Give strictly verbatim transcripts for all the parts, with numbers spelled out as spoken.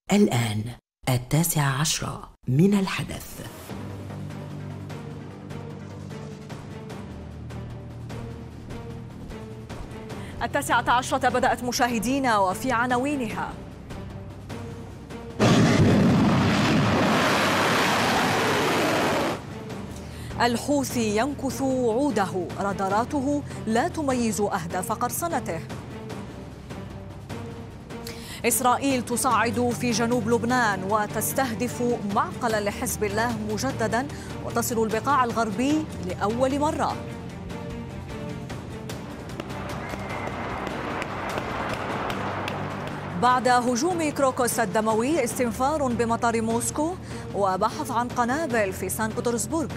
الآن التاسعة عشرة من الحدث. التاسعة عشرة بدأت مشاهدينا، وفي عناوينها: الحوثي ينكث وعوده، راداراته لا تميز أهداف قرصنته. إسرائيل تصعد في جنوب لبنان وتستهدف معقلا لحزب الله مجددا، وتصل البقاع الغربي لأول مرة. بعد هجوم كروكوس الدموي استنفار بمطار موسكو، وبحث عن قنابل في سان بطرسبرغ.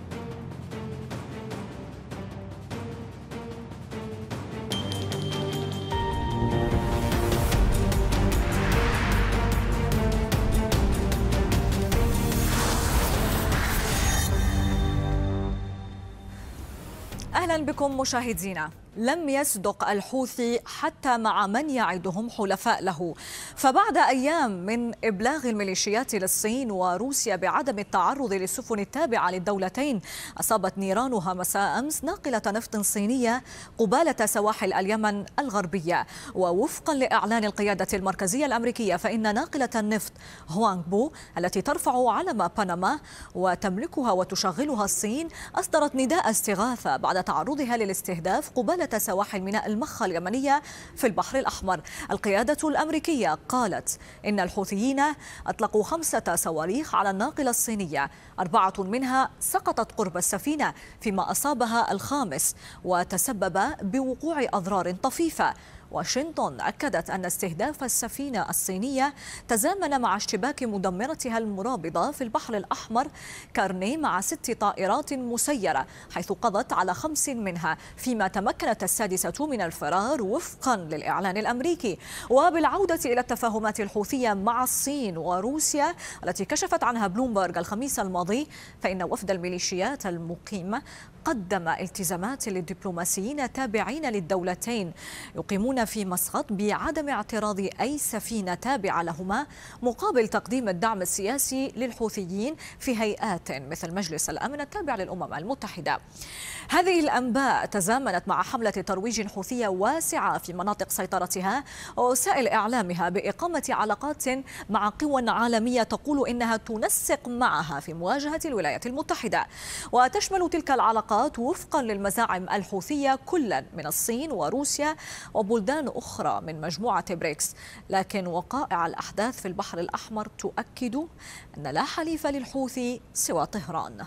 أهلا بكم مشاهدينا. لم يصدق الحوثي حتى مع من يعدهم حلفاء له، فبعد أيام من إبلاغ الميليشيات للصين وروسيا بعدم التعرض للسفن التابعة للدولتين، أصابت نيرانها مساء أمس ناقلة نفط صينية قبالة سواحل اليمن الغربية. ووفقا لإعلان القيادة المركزية الأمريكية، فإن ناقلة النفط هوانغ بو التي ترفع علم بنما وتملكها وتشغلها الصين أصدرت نداء استغاثة بعد تعرضها للاستهداف قبالة سواحل ميناء المخا اليمنية في البحر الأحمر. القيادة الأمريكية قالت إن الحوثيين أطلقوا خمسة صواريخ على الناقلة الصينية، أربعة منها سقطت قرب السفينة، فيما أصابها الخامس وتسبب بوقوع أضرار طفيفة. واشنطن أكدت أن استهداف السفينة الصينية تزامن مع اشتباك مدمرتها المرابطة في البحر الأحمر كارني مع ست طائرات مسيرة، حيث قضت على خمس منها، فيما تمكنت السادسة من الفرار وفقا للإعلان الأمريكي. وبالعودة إلى التفاهمات الحوثية مع الصين وروسيا التي كشفت عنها بلومبرغ الخميس الماضي، فإن وفد الميليشيات المقيم قدم التزامات للدبلوماسيين تابعين للدولتين يقيمون في مسقط بعدم اعتراض أي سفينة تابعة لهما، مقابل تقديم الدعم السياسي للحوثيين في هيئات مثل مجلس الأمن التابع للأمم المتحدة. هذه الأنباء تزامنت مع حملة ترويج حوثية واسعة في مناطق سيطرتها ووسائل إعلامها بإقامة علاقات مع قوى عالمية تقول إنها تنسق معها في مواجهة الولايات المتحدة. وتشمل تلك العلاقات وفقا للمزاعم الحوثية كلا من الصين وروسيا وبلدان أخرى من مجموعة بريكس، لكن وقائع الأحداث في البحر الأحمر تؤكد أن لا حليف للحوثي سوى طهران.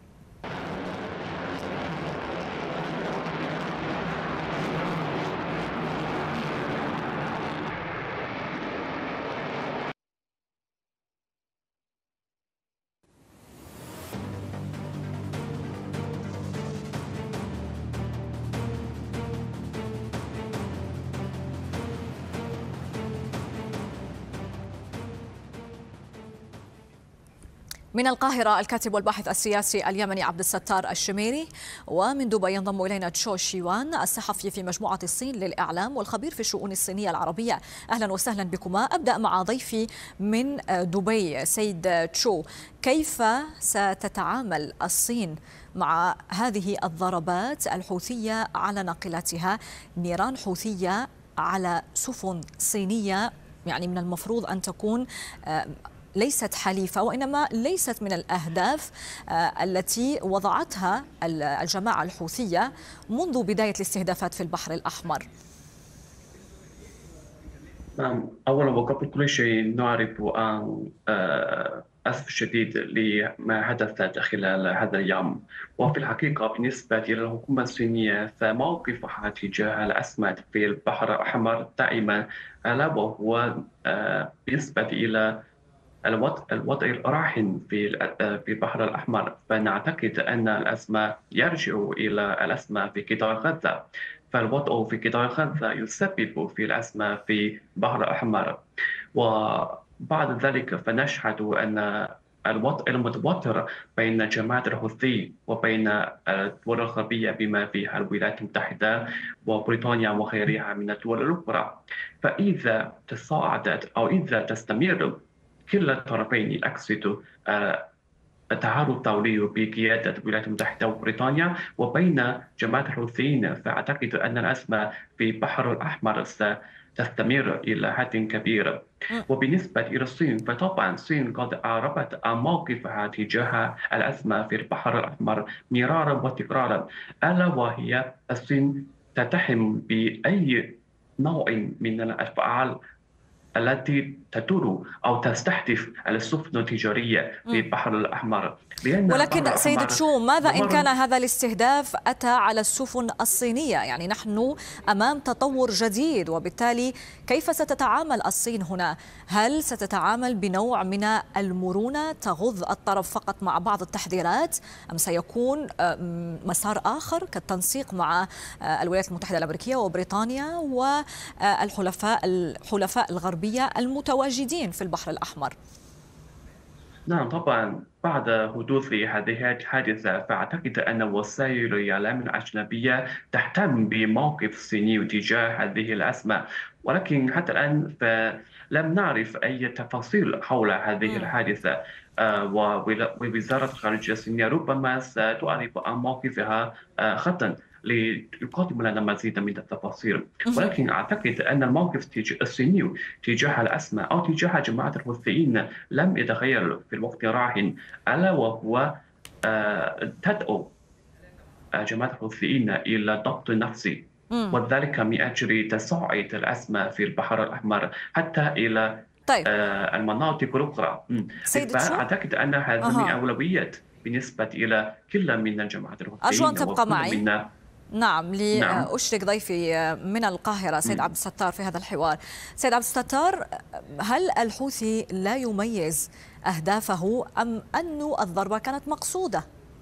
من القاهرة الكاتب والباحث السياسي اليمني عبد الستار الشميري، ومن دبي ينضم إلينا تشو شيوان الصحفي في مجموعة الصين للإعلام والخبير في الشؤون الصينية العربية. أهلا وسهلا بكما. أبدأ مع ضيفي من دبي سيد تشو، كيف ستتعامل الصين مع هذه الضربات الحوثية على ناقلاتها؟ نيران حوثية على سفن صينية يعني من المفروض أن تكون ليست حليفة، وإنما ليست من الأهداف التي وضعتها الجماعة الحوثية منذ بداية الاستهدافات في البحر الأحمر. نعم، أولا وقبل كل شيء نعرف أن أسف شديد لما حدث خلال هذا اليوم. وفي الحقيقة بالنسبة إلى الحكومة الصينية فموقفها تجاه الأسماك في البحر الأحمر دائما، ألا وهو بالنسبة إلى الوضع الوضع الراهن في في البحر الأحمر، فنعتقد أن الأزمة يرجع إلى الأزمة في قطاع غزة. فالوضع في قطاع غزة يسبب في الأزمة في البحر الأحمر، وبعد ذلك فنشهد أن الوضع المتوتر بين جماعة الحوثي وبين الدول الغربية بما فيها الولايات المتحدة وبريطانيا وغيرها من الدول الأخرى. فإذا تصاعدت أو إذا تستمر كلا الطرفين أقصد التعارض الدولي بقيادة الولايات المتحدة وبريطانيا وبين جماعة الحوثيين، فأعتقد أن الأزمة في البحر الأحمر ستستمر إلى حد كبير. وبالنسبة إلى الصين فطبعا الصين قد أعربت عن موقفها تجاه الأزمة في البحر الأحمر مرارا وتكرارا، ألا وهي الصين تتهم بأي نوع من الأفعال التي تدور أو تستهدف السفن التجارية في البحر الأحمر. ولكن سيد تشو، ماذا إن كان هذا الاستهداف أتى على السفن الصينية؟ يعني نحن أمام تطور جديد، وبالتالي كيف ستتعامل الصين هنا؟ هل ستتعامل بنوع من المرونة تغض الطرف فقط مع بعض التحذيرات، أم سيكون مسار آخر كالتنسيق مع الولايات المتحدة الأمريكية وبريطانيا والحلفاء الحلفاء الغربية المتواجدين في البحر الأحمر؟ نعم طبعا بعد حدوث هذه الحادثة فأعتقد أن وسائل الإعلام الأجنبية تهتم بموقف الصيني تجاه هذه الأزمة، ولكن حتى الآن فلم نعرف أي تفاصيل حول هذه الحادثة. ووزارة الخارجية الصينية ربما ستعرف عن موقفها غدا ليقدم لنا مزيدا من التفاصيل، ولكن أعتقد أن الموقف الصيني تجاه الأزمة أو تجاه جماعة الحوثيين لم يتغير في الوقت الراهن، ألا وهو تدعو جماعة الحوثيين إلى ضبط نفسي، وذلك من أجل تصاعد الأزمة في البحر الأحمر حتى إلى طيب. المناطق الأخرى. فأعتقد أن هذا من أولويات بالنسبة إلى كل من الجماعات الحوثيين. أرجو أن تبقى معي. نعم، لأشرك ضيفي من القاهرة سيد عبد الستار في هذا الحوار. سيد عبد الستار، هل الحوثي لا يميز أهدافه أم أن الضربة كانت مقصودة؟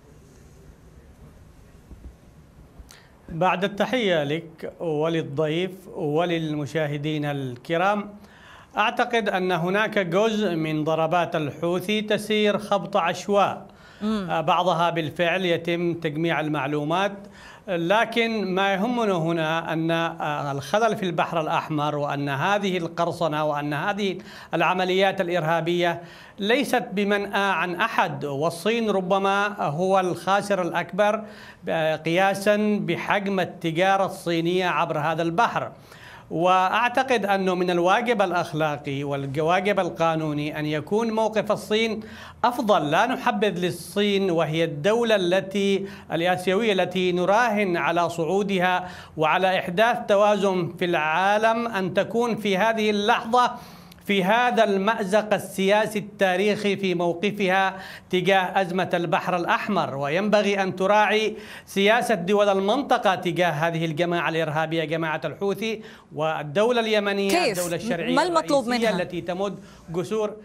بعد التحية لك وللضيف وللمشاهدين الكرام، أعتقد أن هناك جزء من ضربات الحوثي تسير خبط عشواء، بعضها بالفعل يتم تجميع المعلومات، لكن ما يهمنا هنا أن الخلل في البحر الأحمر وأن هذه القرصنة وأن هذه العمليات الإرهابية ليست بمنأى عن أحد، والصين ربما هو الخاسر الأكبر قياسا بحجم التجارة الصينية عبر هذا البحر. وأعتقد أنه من الواجب الأخلاقي والواجب القانوني أن يكون موقف الصين أفضل. لا نحبذ للصين وهي الدولة التي الآسيوية التي نراهن على صعودها وعلى إحداث توازن في العالم أن تكون في هذه اللحظة في هذا المأزق السياسي التاريخي في موقفها تجاه أزمة البحر الأحمر، وينبغي أن تراعي سياسة دول المنطقة تجاه هذه الجماعة الإرهابية جماعة الحوثي والدولة اليمنية كيف؟ الدولة الشرعية ما المطلوب منها؟ التي تمد جسور.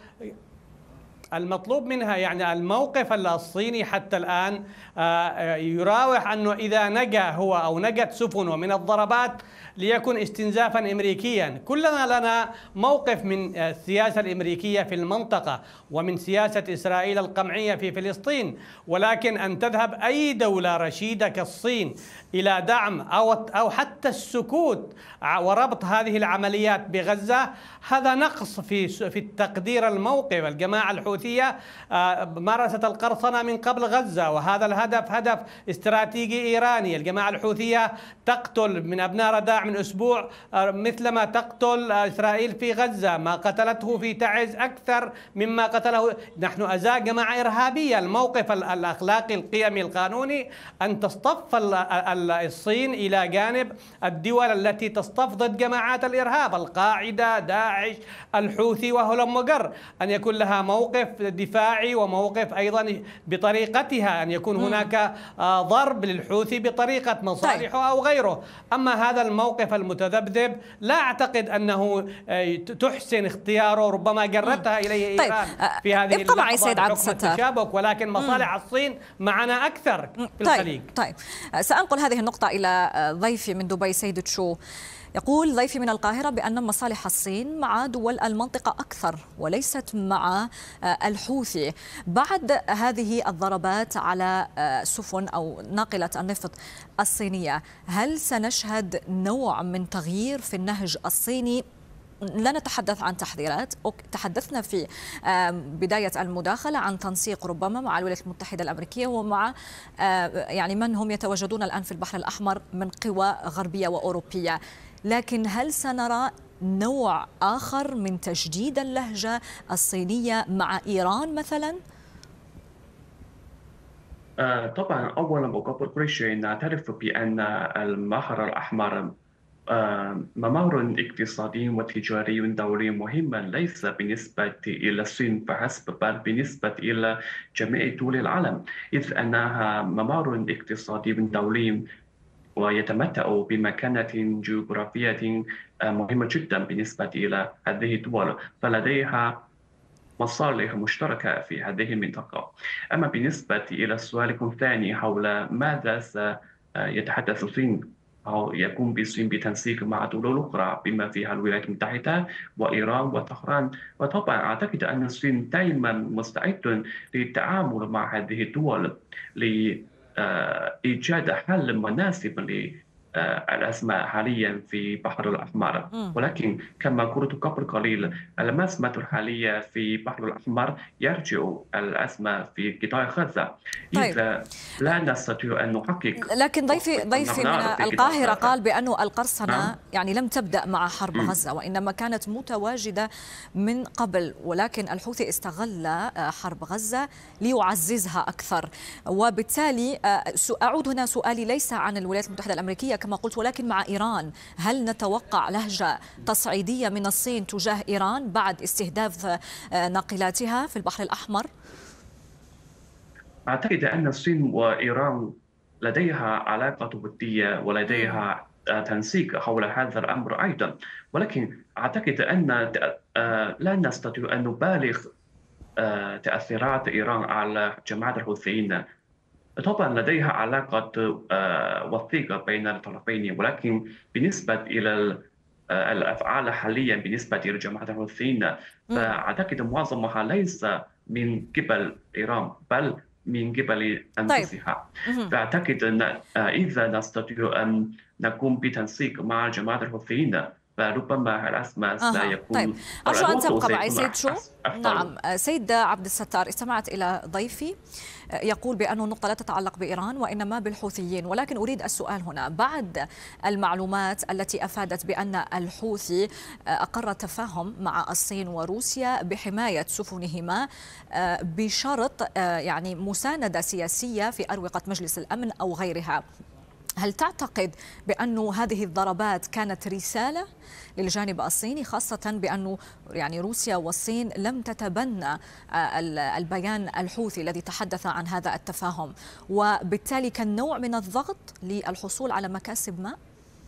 المطلوب منها يعني الموقف الصيني حتى الآن يراوح أنه إذا نجا هو أو نجت سفنه من الضربات ليكن استنزافا أمريكيا. كلنا لنا موقف من السياسة الأمريكية في المنطقة ومن سياسة إسرائيل القمعية في فلسطين، ولكن أن تذهب أي دولة رشيدة كالصين إلى دعم أو أو حتى السكوت وربط هذه العمليات بغزة هذا نقص في في التقدير الموقف. الجماعة الحوثية مارست القرصنة من قبل غزة، وهذا الهدف هدف استراتيجي إيراني. الجماعة الحوثية تقتل من أبناء رداع من أسبوع مثلما تقتل إسرائيل في غزة، ما قتلته في تعز أكثر مما قتله. نحن أزاء جماعة إرهابية. الموقف الأخلاقي القيمي القانوني أن تصطف الصين إلى جانب الدول التي تصطف ضد جماعات الإرهاب، القاعدة، داعش، الحوثي وهلم وجر، أن يكون لها موقف دفاعي وموقف أيضا بطريقتها، أن يكون هناك ضرب للحوثي بطريقة مصالحه أو غيره. أما هذا الموقف المتذبذب لا أعتقد أنه تحسن اختياره، ربما جرتها إليه إيران في هذه اللحظة بحكم التشابك، ولكن مصالح الصين معنا أكثر في الخليج. طيب سأنقل هذه النقطة إلى ضيفي من دبي سيد تشو. يقول ضيفي من القاهرة بأن مصالح الصين مع دول المنطقة أكثر وليست مع الحوثي. بعد هذه الضربات على سفن أو ناقلة النفط الصينية، هل سنشهد نوع من تغيير في النهج الصيني لا نتحدث عن تحذيرات، تحدثنا في بداية المداخلة عن تنسيق ربما مع الولايات المتحدة الأمريكية ومع يعني من هم يتواجدون الآن في البحر الأحمر من قوى غربية وأوروبية، لكن هل سنرى نوع آخر من تجديد اللهجة الصينية مع إيران مثلا؟ طبعا أولا وقبل كل شيء نعترف بأن البحر الأحمر ممر اقتصادي وتجاري دولي مهم ليس بالنسبة إلى الصين فحسب بل بالنسبة إلى جميع دول العالم، إذ أنها ممر اقتصادي دولي ويتمتع بمكانة جغرافية مهمة جدا بالنسبة إلى هذه الدول، فلديها مصالح مشتركة في هذه المنطقة. أما بالنسبة إلى سؤالكم الثاني حول ماذا سيتحدث الصين أو يقوم بالصين بتنسيق مع دول أخرى بما فيها الولايات المتحدة وإيران وطهران، وطبعا أعتقد أن الصين دائما مستعد للتعامل مع هذه الدول لإيجاد حل مناسب للأزمة حاليا في البحر الأحمر. ولكن كما قلت قبل قليل الأزمة الحالية في البحر الأحمر يرجع الأزمة في قطاع غزة. طيب. إذا لا نستطيع أن نحقق، لكن ضيفي ضيفي من القاهرة قال بأن القرصنة نعم. يعني لم تبدأ مع حرب م. غزة وإنما كانت متواجدة من قبل، ولكن الحوثي استغل حرب غزة ليعززها أكثر. وبالتالي أعود هنا سؤالي ليس عن الولايات المتحدة الأمريكية كما قلت ولكن مع إيران، هل نتوقع لهجة تصعيدية من الصين تجاه إيران بعد استهداف ناقلاتها في البحر الأحمر؟ أعتقد أن الصين وإيران لديها علاقة ودية ولديها تنسيق حول هذا الأمر أيضا، ولكن أعتقد أن لا نستطيع أن نبالغ تأثيرات إيران على جماعة الحوثيين. طبعا لديها علاقة وثيقة بين الطرفين، ولكن بالنسبة إلى الأفعال حاليا بالنسبة إلى جماعة الحوثيين فأعتقد معظمها ليس من قبل إيران بل من قبل أنفسها. طيب. فأعتقد أن إذا نستطيع أن نقوم بتنسيق مع جماعة الحوثيين فربما الأزمة سيكون. طيب، أرجو أن تبقى معي سيد شو. نعم سيد عبد الستار، استمعت إلى ضيفي يقول بأن النقطة لا تتعلق بإيران وإنما بالحوثيين، ولكن أريد السؤال هنا بعد المعلومات التي أفادت بأن الحوثي أقر تفاهم مع الصين وروسيا بحماية سفنهما بشرط يعني مساندة سياسية في أروقة مجلس الأمن أو غيرها، هل تعتقد بأن هذه الضربات كانت رسالة للجانب الصيني، خاصة بأن يعني روسيا والصين لم تتبنى البيان الحوثي الذي تحدث عن هذا التفاهم، وبالتالي كان نوع من الضغط للحصول على مكاسب ما؟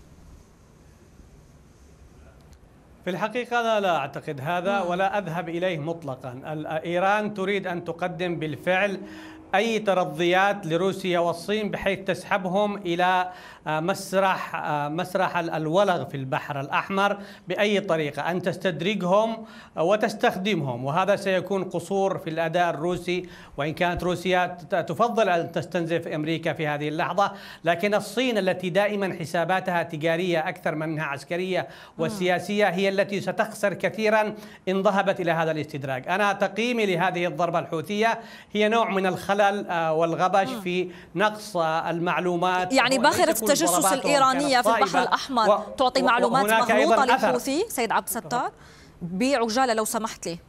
في الحقيقة لا, لا أعتقد هذا ولا أذهب إليه مطلقا. إيران تريد أن تقدم بالفعل أي ترضيات لروسيا والصين بحيث تسحبهم إلى مسرح مسرح الولغ في البحر الأحمر بأي طريقة، أن تستدرجهم وتستخدمهم، وهذا سيكون قصور في الأداء الروسي، وإن كانت روسيا تفضل أن تستنزف أمريكا في هذه اللحظة، لكن الصين التي دائما حساباتها تجارية أكثر منها عسكرية وسياسية هي التي ستخسر كثيرا إن ذهبت إلى هذا الاستدراج. أنا تقييمي لهذه الضربة الحوثية هي نوع من الخلل والغبش في نقص المعلومات، يعني باخرة التجسس الإيرانية في البحر الأحمر تعطي معلومات مغلوطة للحوثي. سيد عبد الستار بعجالة لو سمحت لي.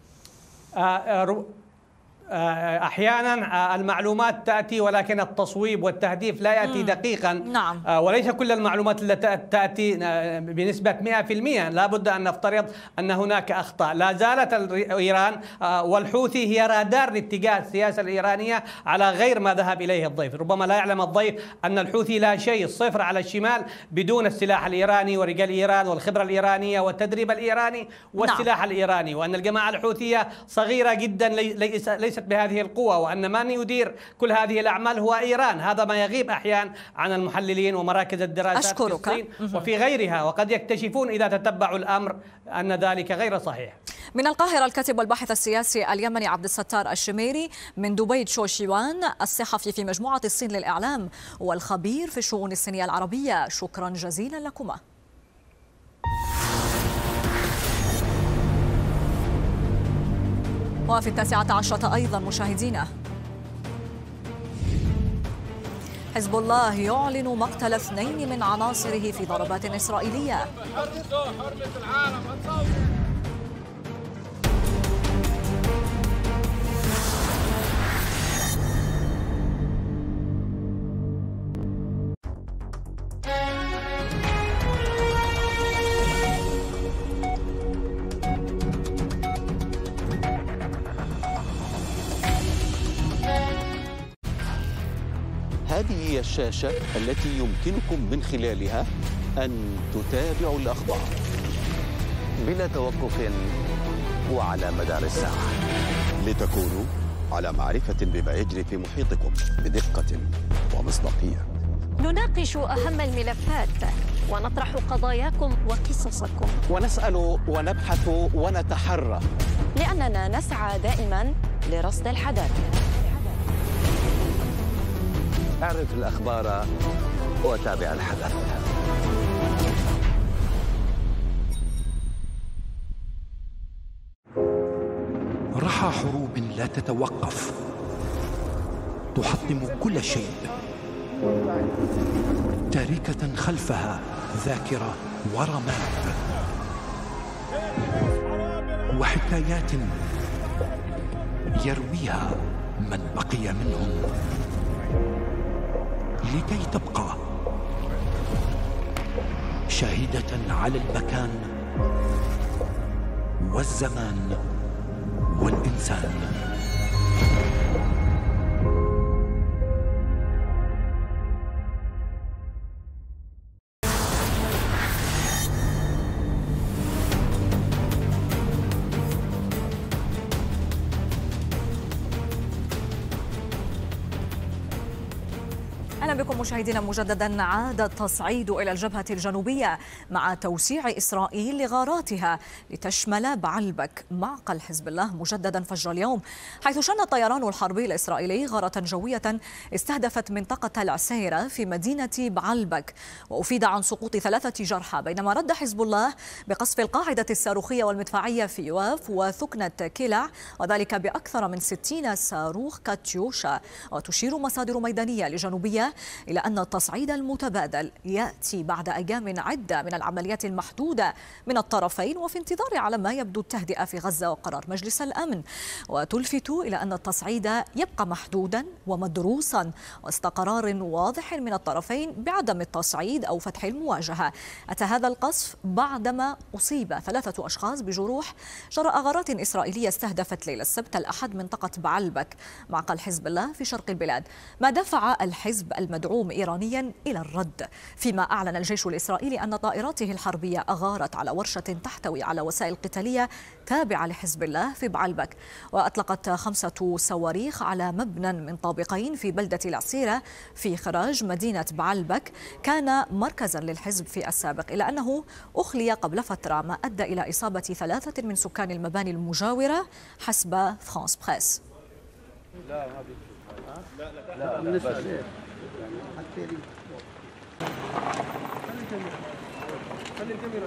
أحيانا المعلومات تأتي ولكن التصويب والتهديف لا يأتي دقيقا. نعم. وليس كل المعلومات التي تأتي بنسبة مئة بالمئة، لا بد أن نفترض أن هناك أخطاء. لا زالت إيران والحوثي هي رادار لاتجاه السياسة الإيرانية على غير ما ذهب إليه الضيف. ربما لا يعلم الضيف أن الحوثي لا شيء، صفر على الشمال بدون السلاح الإيراني ورجال إيران والخبرة الإيرانية والتدريب الإيراني والسلاح نعم. الإيراني، وأن الجماعة الحوثية صغيرة جدا ليس ليست بهذه القوة، وأن من يدير كل هذه الأعمال هو إيران. هذا ما يغيب أحيانا عن المحللين ومراكز الدراسات أشكرك. في الصين وفي غيرها، وقد يكتشفون إذا تتبعوا الأمر أن ذلك غير صحيح. من القاهرة الكاتب والباحث السياسي اليمني عبد الستار الشميري، من دبي تشو شيوان الصحفي في مجموعة الصين للإعلام والخبير في الشؤون الصينية العربية، شكرا جزيلا لكما. وفي التاسعة عشرة أيضا مشاهدينا، حزب الله يعلن مقتل اثنين من عناصره في ضربات إسرائيلية. هذه هي الشاشة التي يمكنكم من خلالها أن تتابعوا الأخبار بلا توقف وعلى مدار الساعة، لتكونوا على معرفة بما يجري في محيطكم بدقة ومصداقية. نناقش أهم الملفات ونطرح قضاياكم وقصصكم، ونسأل ونبحث ونتحرى، لأننا نسعى دائما لرصد الحدث. اعرف الأخبار وتابع الحدث. رحى حروب لا تتوقف تحطم كل شيء، تاركة خلفها ذاكرة ورماد وحكايات يرويها من بقي منهم، لكي تبقى شاهدة على المكان والزمان والإنسان. أهلا بكم مشاهدينا مجددا. عاد التصعيد إلى الجبهة الجنوبية مع توسيع إسرائيل لغاراتها لتشمل بعلبك معقل حزب الله مجددا فجر اليوم، حيث شن الطيران الحربي الإسرائيلي غارة جوية استهدفت منطقة العسيرة في مدينة بعلبك، وأفيد عن سقوط ثلاثة جرحى، بينما رد حزب الله بقصف القاعدة الصاروخية والمدفعية في يواف وثكنة كلع، وذلك بأكثر من ستين صاروخ كاتيوشا. وتشير مصادر ميدانية لجنوبية إلى أن التصعيد المتبادل يأتي بعد أيام عدة من العمليات المحدودة من الطرفين، وفي انتظار على ما يبدو التهدئة في غزة وقرار مجلس الأمن. وتلفت إلى أن التصعيد يبقى محدودا ومدروسا وسط قرار واضح من الطرفين بعدم التصعيد أو فتح المواجهة. أتى هذا القصف بعدما أصيب ثلاثة أشخاص بجروح جراء غارات إسرائيلية استهدفت ليلة السبت الأحد منطقة بعلبك معقل حزب الله في شرق البلاد، ما دفع الحزب المدعوم إيرانيا إلى الرد، فيما أعلن الجيش الإسرائيلي أن طائراته الحربية أغارت على ورشة تحتوي على وسائل قتالية تابعة لحزب الله في بعلبك، وأطلقت خمسة صواريخ على مبنى من طابقين في بلدة العسيرة في خراج مدينة بعلبك كان مركزا للحزب في السابق، إلا أنه أخلي قبل فترة، ما أدى إلى إصابة ثلاثة من سكان المباني المجاورة حسب فرانس بريس. لا لا لا لا لا خلي الكاميرا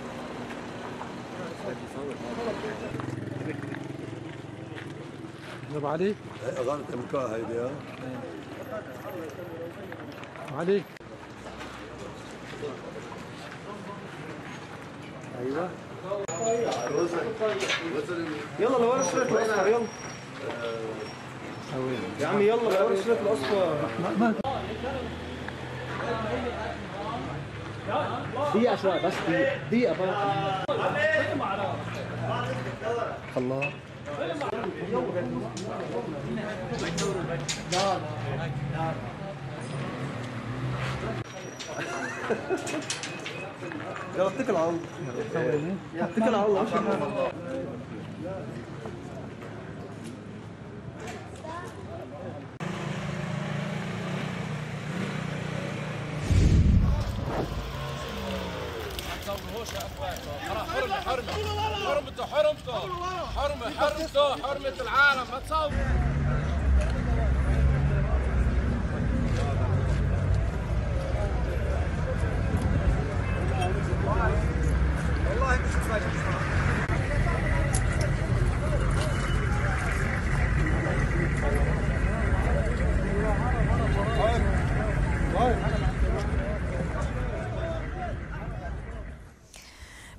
نبع علي أغاني تمكاها هيدي ها علي. ايوه يلا لورا الشريط الاصفر، يلا يا عمي يلا لورا الشريط الاصفر. دقيقة شوي بس، دقيقة دقيقة بقى. الله يلا اتكل على الله، اتكل على الله. حرمة حرمة حرمته حرمته حرمة حرمته حرمة العالم ما تصور. والله مش فاهم.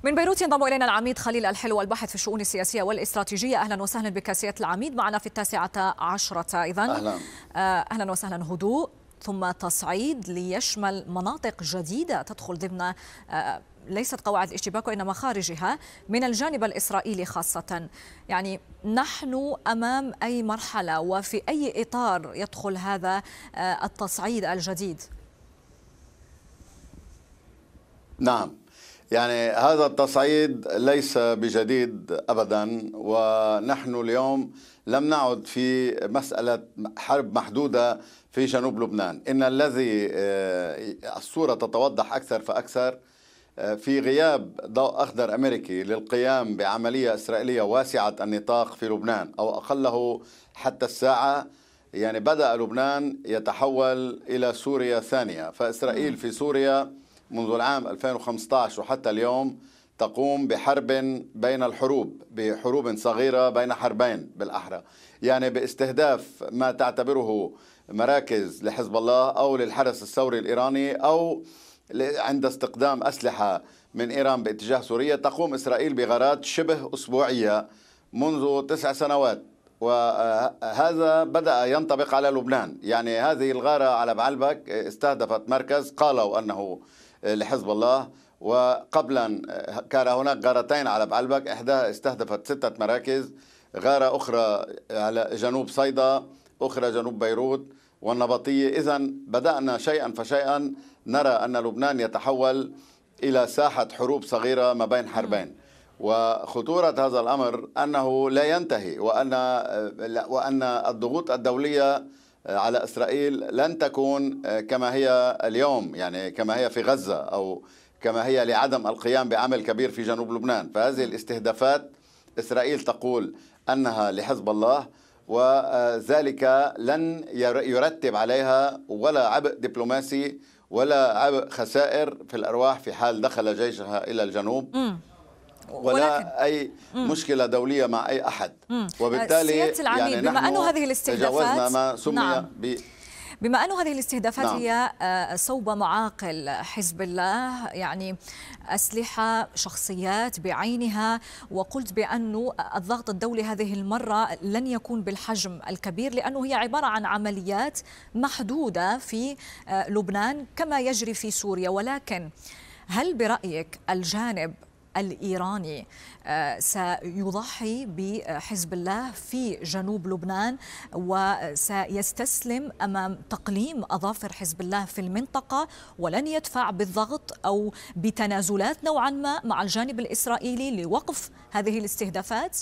من بيروت ينضم إلينا العميد خليل الحلو، الباحث في الشؤون السياسية والاستراتيجية. أهلا وسهلا بك سيادة العميد، معنا في التاسعة عشرة إذن. أهلا. أهلا وسهلا. هدوء ثم تصعيد ليشمل مناطق جديدة تدخل ضمن ليست قواعد الاشتباك وإنما خارجها من الجانب الإسرائيلي خاصة. يعني نحن أمام أي مرحلة وفي أي إطار يدخل هذا التصعيد الجديد؟ نعم، يعني هذا التصعيد ليس بجديد أبدا، ونحن اليوم لم نعد في مسألة حرب محدودة في جنوب لبنان. إن الذي الصورة تتوضح أكثر فأكثر في غياب ضوء أخضر أمريكي للقيام بعملية إسرائيلية واسعة النطاق في لبنان، أو أقله حتى الساعة. يعني بدأ لبنان يتحول إلى سوريا ثانية، فإسرائيل في سوريا منذ العام ألفين وخمسة عشر وحتى اليوم تقوم بحرب بين الحروب، بحروب صغيرة بين حربين بالأحرى، يعني باستهداف ما تعتبره مراكز لحزب الله أو للحرس الثوري الإيراني، أو عند استخدام أسلحة من إيران باتجاه سوريا. تقوم إسرائيل بغارات شبه أسبوعية منذ تسع سنوات، وهذا بدأ ينطبق على لبنان. يعني هذه الغارة على بعلبك استهدفت مركز قالوا أنه لحزب الله، وقبلا كان هناك غارتين على بعلبك، إحداها استهدفت ستة مراكز، غارة أخرى على جنوب صيدا، أخرى جنوب بيروت والنبطية. إذن بدأنا شيئا فشيئا نرى أن لبنان يتحول إلى ساحة حروب صغيرة ما بين حربين، وخطورة هذا الأمر أنه لا ينتهي، وأن وأن الضغوط الدولية على إسرائيل لن تكون كما هي اليوم، يعني كما هي في غزة أو كما هي لعدم القيام بعمل كبير في جنوب لبنان. فهذه الاستهدافات إسرائيل تقول أنها لحزب الله، وذلك لن يرتب عليها ولا عبء دبلوماسي ولا عبء خسائر في الأرواح في حال دخل جيشها إلى الجنوب، ولا ولكن. أي مشكلة دولية مع أي أحد. وبالتالي يعني بما أنه هذه الاستهدافات ما سمي نعم. ب... بما أنه هذه الاستهدافات نعم. هي صوب معاقل حزب الله، يعني أسلحة، شخصيات بعينها، وقلت بأنه الضغط الدولي هذه المرة لن يكون بالحجم الكبير، لأنه هي عبارة عن عمليات محدودة في لبنان كما يجري في سوريا. ولكن هل برأيك الجانب الإيراني سيضحي بحزب الله في جنوب لبنان وسيستسلم أمام تقليم أظافر حزب الله في المنطقة، ولن يدفع بالضغط أو بتنازلات نوعا ما مع الجانب الإسرائيلي لوقف هذه الاستهدافات؟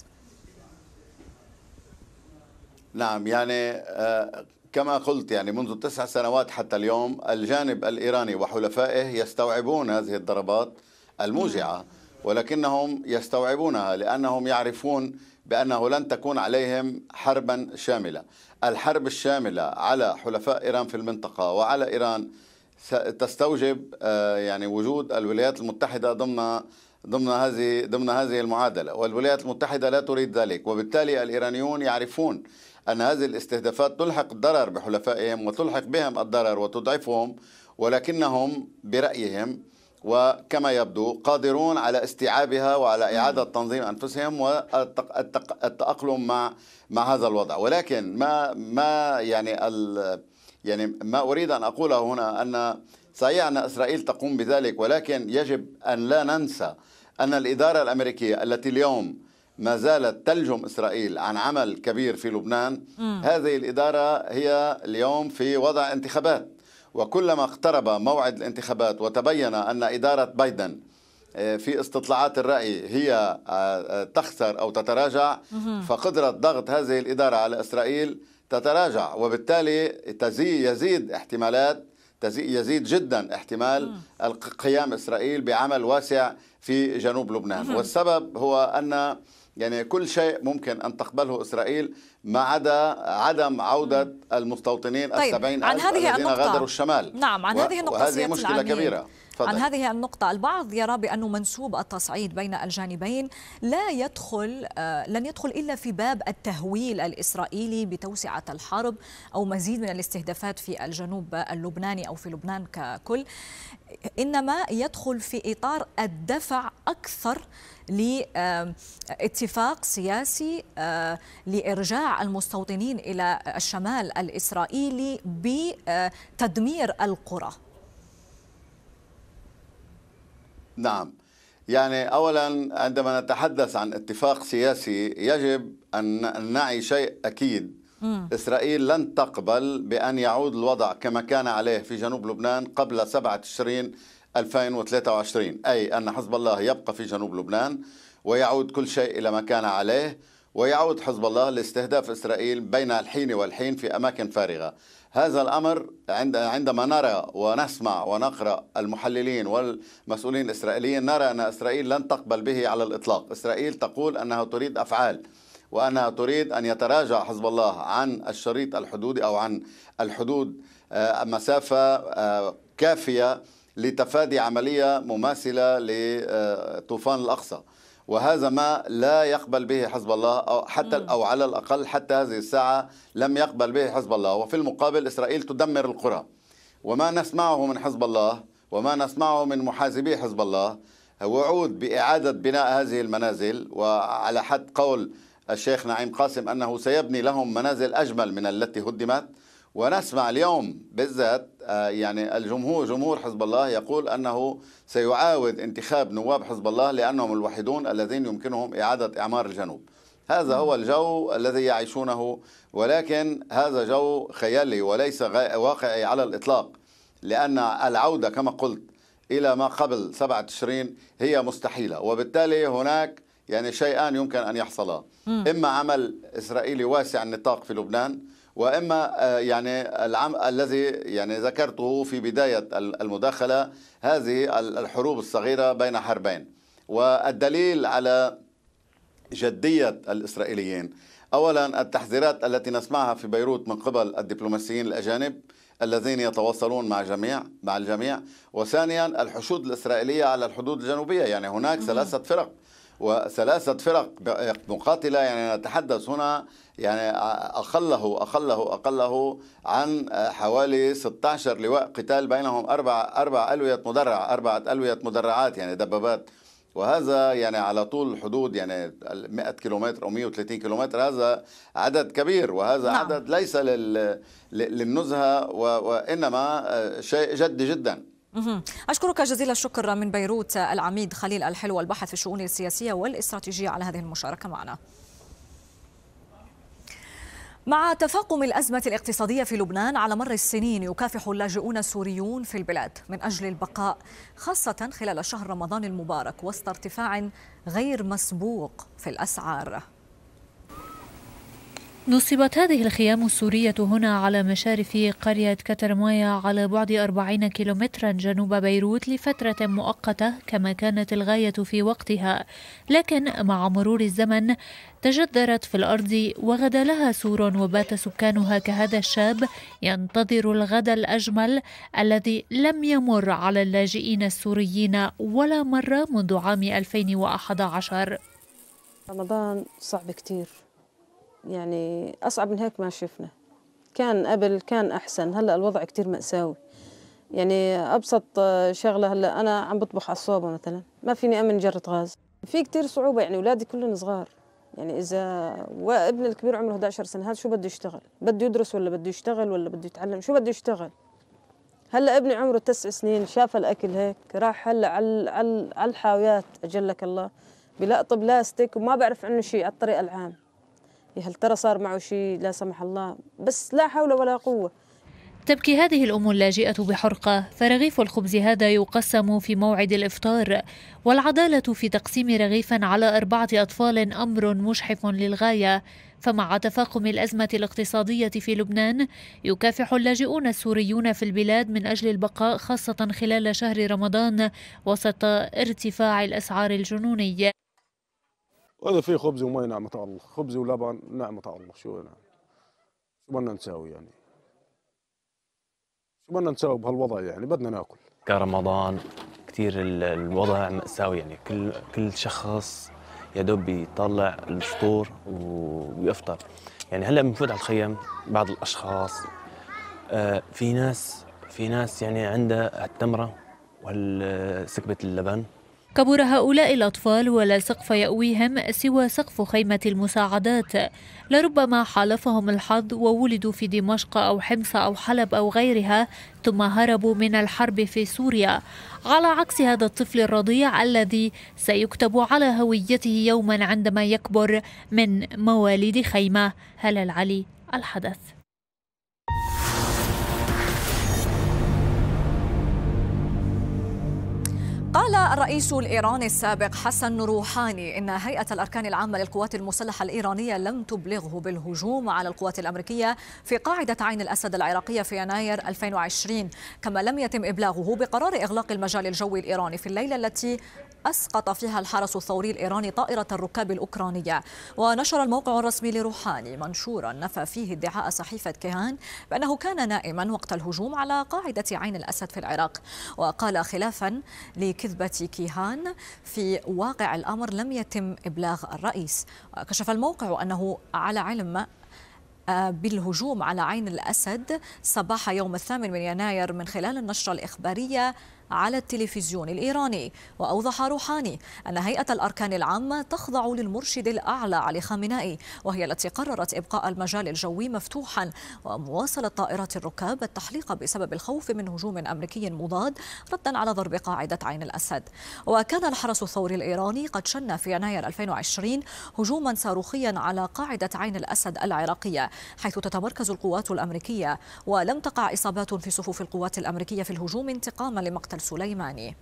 نعم، يعني كما قلت، يعني منذ تسع سنوات حتى اليوم الجانب الإيراني وحلفائه يستوعبون هذه الضربات الموجعة، ولكنهم يستوعبونها لأنهم يعرفون بأنه لن تكون عليهم حربا شاملة. الحرب الشاملة على حلفاء إيران في المنطقة وعلى إيران تستوجب يعني وجود الولايات المتحدة ضمن ضمن هذه ضمن هذه المعادلة، والولايات المتحدة لا تريد ذلك. وبالتالي الإيرانيون يعرفون أن هذه الاستهدافات تلحق الضرر بحلفائهم وتلحق بهم الضرر وتضعفهم، ولكنهم برأيهم وكما يبدو قادرون على استيعابها وعلى إعادة تنظيم أنفسهم والتأقلم مع مع هذا الوضع. ولكن ما ما يعني ال يعني ما أريد أن أقوله هنا أن صحيح أن إسرائيل تقوم بذلك، ولكن يجب أن لا ننسى أن الإدارة الأمريكية التي اليوم ما زالت تلجم إسرائيل عن عمل كبير في لبنان، م. هذه الإدارة هي اليوم في وضع انتخابات، وكلما اقترب موعد الانتخابات وتبين أن إدارة بايدن في استطلاعات الرأي هي تخسر أو تتراجع، فقدرة ضغط هذه الإدارة على إسرائيل تتراجع، وبالتالي تزيد يزيد احتمالات يزيد جدا احتمال قيام إسرائيل بعمل واسع في جنوب لبنان. والسبب هو أن يعني كل شيء ممكن أن تقبله إسرائيل ما عدا عدم عودة المستوطنين طيب. السبعين عن ألف هذه الذين النقطة. غادروا الشمال. نعم، عن هذه النقطة وهذه مشكلة العميد. كبيرة. عن هذه النقطة. البعض يرى بأن منسوب التصعيد بين الجانبين لا يدخل لن يدخل إلا في باب التهويل الإسرائيلي بتوسعة الحرب أو مزيد من الاستهدافات في الجنوب اللبناني أو في لبنان ككل، إنما يدخل في إطار الدفع أكثر لاتفاق سياسي لإرجاع المستوطنين إلى الشمال الإسرائيلي بتدمير القرى. نعم، يعني أولا عندما نتحدث عن اتفاق سياسي يجب أن نعي شيء أكيد. م. إسرائيل لن تقبل بأن يعود الوضع كما كان عليه في جنوب لبنان قبل سبعة تشرين ألفين وثلاثة وعشرين، أي أن حزب الله يبقى في جنوب لبنان ويعود كل شيء إلى ما كان عليه، ويعود حزب الله لاستهداف إسرائيل بين الحين والحين في أماكن فارغة. هذا الأمر عندما نرى ونسمع ونقرأ المحللين والمسؤولين الإسرائيليين نرى أن إسرائيل لن تقبل به على الإطلاق. إسرائيل تقول أنها تريد أفعال، وأنها تريد أن يتراجع حزب الله عن الشريط الحدودي أو عن الحدود مسافة كافية لتفادي عملية مماثلة لطوفان الأقصى، وهذا ما لا يقبل به حزب الله، أو حتى أو على الأقل حتى هذه الساعة لم يقبل به حزب الله. وفي المقابل إسرائيل تدمر القرى، وما نسمعه من حزب الله وما نسمعه من محاسبي حزب الله وعود بإعادة بناء هذه المنازل، وعلى حد قول الشيخ نعيم قاسم أنه سيبني لهم منازل أجمل من التي هدمت. ونسمع اليوم بالذات يعني الجمهور جمهور حزب الله يقول أنه سيعاود انتخاب نواب حزب الله لأنهم الوحيدون الذين يمكنهم إعادة إعمار الجنوب. هذا هو الجو الذي يعيشونه، ولكن هذا جو خيالي وليس واقعي على الإطلاق، لأن العودة كما قلت إلى ما قبل سبعة تشرين هي مستحيلة، وبالتالي هناك يعني شيئان يمكن أن يحصلا: إما عمل إسرائيلي واسع النطاق في لبنان، وإما يعني العم الذي يعني ذكرته في بداية المداخلة، هذه الحروب الصغيرة بين حربين. والدليل على جدية الإسرائيليين أولا التحذيرات التي نسمعها في بيروت من قبل الدبلوماسيين الأجانب الذين يتواصلون مع جميع مع الجميع، وثانيا الحشود الإسرائيلية على الحدود الجنوبية. يعني هناك ثلاثة فرق وثلاثة فرق مقاتلة، يعني نتحدث هنا يعني أقله أقله أقله عن حوالي ستة عشر لواء قتال بينهم أربع أربع ألوية مدرعة أربعة ألوية مدرعات يعني دبابات، وهذا يعني على طول الحدود يعني مئة كيلومتر أو مئة وثلاثين كيلومتر. هذا عدد كبير، وهذا نعم. عدد ليس لل... للنزهة وإنما شيء جدي جدا. أشكرك جزيل الشكر من بيروت العميد خليل الحلو الباحث في الشؤون السياسية والاستراتيجية على هذه المشاركة معنا. مع تفاقم الأزمة الاقتصادية في لبنان على مر السنين، يكافح اللاجئون السوريون في البلاد من أجل البقاء، خاصة خلال شهر رمضان المبارك، وسط ارتفاع غير مسبوق في الأسعار. نصبت هذه الخيام السورية هنا على مشارف قرية كترمايا على بعد أربعين كيلومترا جنوب بيروت لفترة مؤقتة كما كانت الغاية في وقتها، لكن مع مرور الزمن تجذرت في الأرض وغدا لها سور، وبات سكانها كهذا الشاب ينتظر الغد الأجمل الذي لم يمر على اللاجئين السوريين ولا مرة منذ عام ألفين وأحد عشر. رمضان صعب كتير، يعني أصعب من هيك ما شفنا. كان قبل كان أحسن، هلأ الوضع كتير مأساوي. يعني أبسط شغلة، هلأ أنا عم بطبخ على الصوبة مثلا، ما فيني أمن جرة غاز، في كتير صعوبة. يعني أولادي كلهم صغار، يعني إذا وابن الكبير عمره إحدى عشرة سنة، هذا شو بده يشتغل؟ بده يدرس ولا بده يشتغل ولا بده يتعلم؟ شو بده يشتغل؟ هلأ ابني عمره تسع سنين، شاف الأكل هيك، راح هلأ على على على الحاويات أجلك الله بلقط بلاستيك وما بعرف عنه شيء على الطريق العام. هل ترى صار معه شيء لا سمح الله؟ بس لا حول ولا قوة. تبكي هذه الأم اللاجئة بحرقة، فرغيف الخبز هذا يقسم في موعد الإفطار، والعدالة في تقسيم رغيف على أربعة أطفال أمر مشحف للغاية. فمع تفاقم الأزمة الاقتصادية في لبنان، يكافح اللاجئون السوريون في البلاد من أجل البقاء، خاصة خلال شهر رمضان وسط ارتفاع الأسعار الجنوني. وإذا في خبز ومي نعمة الله، خبز ولبن نعمة الله. شو يعني شو بدنا نساوي؟ يعني شو بدنا نساوي بهالوضع؟ يعني بدنا ناكل. كرمضان كثير الوضع مأساوي، يعني كل كل شخص يا دوب بيطلع الفطور ويفطر. يعني هلا بنفوت على الخيم بعض الاشخاص آه في ناس في ناس يعني عندها التمره وسكبه اللبن. كبر هؤلاء الأطفال ولا سقف يأويهم سوى سقف خيمة المساعدات، لربما حالفهم الحظ وولدوا في دمشق أو حمص أو حلب أو غيرها ثم هربوا من الحرب في سوريا، على عكس هذا الطفل الرضيع الذي سيكتب على هويته يوما عندما يكبر من مواليد خيمة. هلال علي، الحدث. قال الرئيس الإيراني السابق حسن روحاني إن هيئة الأركان العامة للقوات المسلحة الإيرانية لم تبلغه بالهجوم على القوات الأمريكية في قاعدة عين الأسد العراقية في يناير ألفين وعشرين، كما لم يتم إبلاغه بقرار إغلاق المجال الجوي الإيراني في الليلة التي أسقط فيها الحرس الثوري الإيراني طائرة الركاب الأوكرانية. ونشر الموقع الرسمي لروحاني منشورا نفى فيه ادعاء صحيفة كيهان بأنه كان نائما وقت الهجوم على قاعدة عين الأسد في العراق، وقال خلافا لكذبة كيهان في واقع الأمر لم يتم إبلاغ الرئيس. كشف الموقع أنه على علم بالهجوم على عين الأسد صباح يوم الثامن من يناير من خلال النشرة الإخبارية على التلفزيون الإيراني. وأوضح روحاني أن هيئة الأركان العامة تخضع للمرشد الأعلى علي خامنائي، وهي التي قررت إبقاء المجال الجوي مفتوحا ومواصلة طائرات الركاب التحليق بسبب الخوف من هجوم أمريكي مضاد ردا على ضرب قاعدة عين الأسد. وكان الحرس الثوري الإيراني قد شن في يناير ألفين وعشرين هجوما صاروخيا على قاعدة عين الأسد العراقية حيث تتمركز القوات الأمريكية، ولم تقع إصابات في صفوف القوات الأمريكية في الهجوم انتقاما لمقتل سليماني.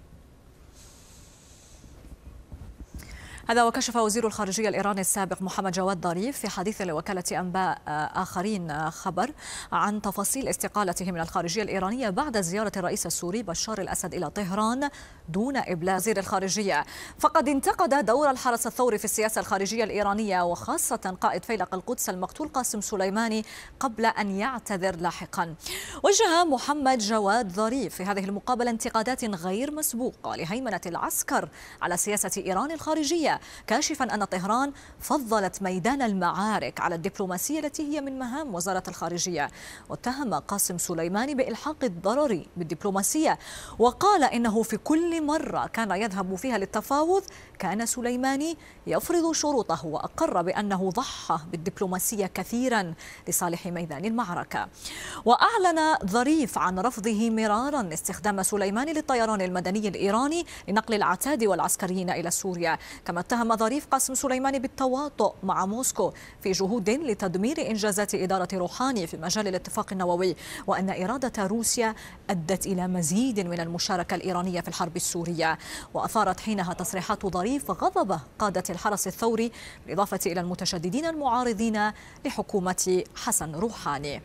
هذا وكشف وزير الخارجية الإيراني السابق محمد جواد ظريف في حديث لوكالة أنباء آخرين خبر عن تفاصيل استقالته من الخارجية الإيرانية بعد زيارة الرئيس السوري بشار الأسد إلى طهران دون إبلاغ وزير الخارجية. فقد انتقد دور الحرس الثوري في السياسة الخارجية الإيرانية وخاصة قائد فيلق القدس المقتول قاسم سليماني قبل أن يعتذر لاحقا. وجه محمد جواد ظريف في هذه المقابلة انتقادات غير مسبوقة لهيمنة العسكر على سياسة إيران الخارجية، كاشفا أن طهران فضلت ميدان المعارك على الدبلوماسية التي هي من مهام وزارة الخارجية. واتهم قاسم سليماني بإلحاق الضرر بالدبلوماسية، وقال إنه في كل مرة كان يذهب فيها للتفاوض كان سليماني يفرض شروطه، وأقر بأنه ضحى بالدبلوماسية كثيرا لصالح ميدان المعركة. وأعلن ظريف عن رفضه مرارا استخدام سليماني للطيران المدني الإيراني لنقل العتاد والعسكريين إلى سوريا. كما اتهم ظريف قاسم سليماني بالتواطؤ مع موسكو في جهود لتدمير إنجازات إدارة روحاني في مجال الاتفاق النووي، وأن إرادة روسيا أدت إلى مزيد من المشاركة الإيرانية في الحرب السورية. وأثارت حينها تصريحات ظريف غضب قادة الحرس الثوري بالإضافة إلى المتشددين المعارضين لحكومة حسن روحاني.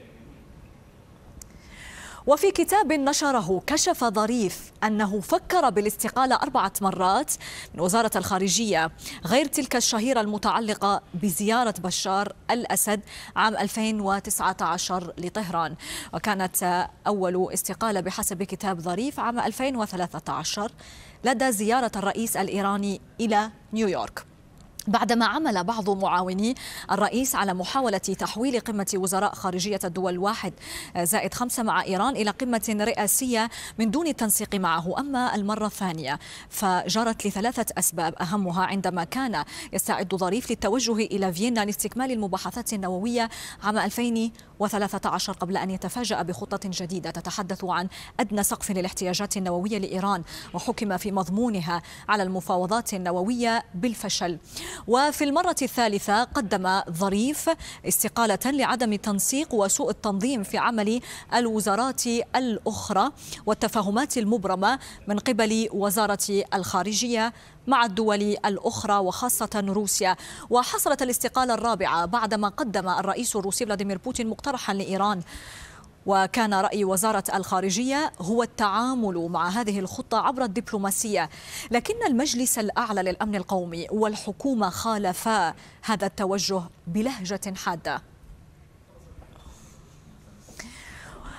وفي كتاب نشره كشف ظريف أنه فكر بالاستقالة أربعة مرات من وزارة الخارجية غير تلك الشهيرة المتعلقة بزيارة بشار الأسد عام ألفين وتسعة عشر لطهران، وكانت أول استقالة بحسب كتاب ظريف عام ألفين وثلاثة عشر لدى زيارة الرئيس الإيراني إلى نيويورك، بعدما عمل بعض معاوني الرئيس على محاولة تحويل قمة وزراء خارجية الدول واحد زائد خمسة مع إيران إلى قمة رئاسية من دون التنسيق معه. أما المرة الثانية فجرت لثلاثة أسباب، أهمها عندما كان يستعد ظريف للتوجه إلى فيينا لاستكمال المباحثات النووية عام ألفين وثلاثة عشر قبل أن يتفاجأ بخطة جديدة تتحدث عن أدنى سقف للاحتياجات النووية لإيران، وحكم في مضمونها على المفاوضات النووية بالفشل. وفي المرة الثالثة قدم ظريف استقالة لعدم تنسيق وسوء التنظيم في عمل الوزارات الأخرى والتفاهمات المبرمة من قبل وزارة الخارجية مع الدول الأخرى وخاصة روسيا. وحصلت الاستقالة الرابعة بعدما قدم الرئيس الروسي فلاديمير بوتين مقترحا لإيران، وكان رأي وزارة الخارجية هو التعامل مع هذه الخطة عبر الدبلوماسية، لكن المجلس الأعلى للأمن القومي والحكومة خالفا هذا التوجه بلهجة حادة.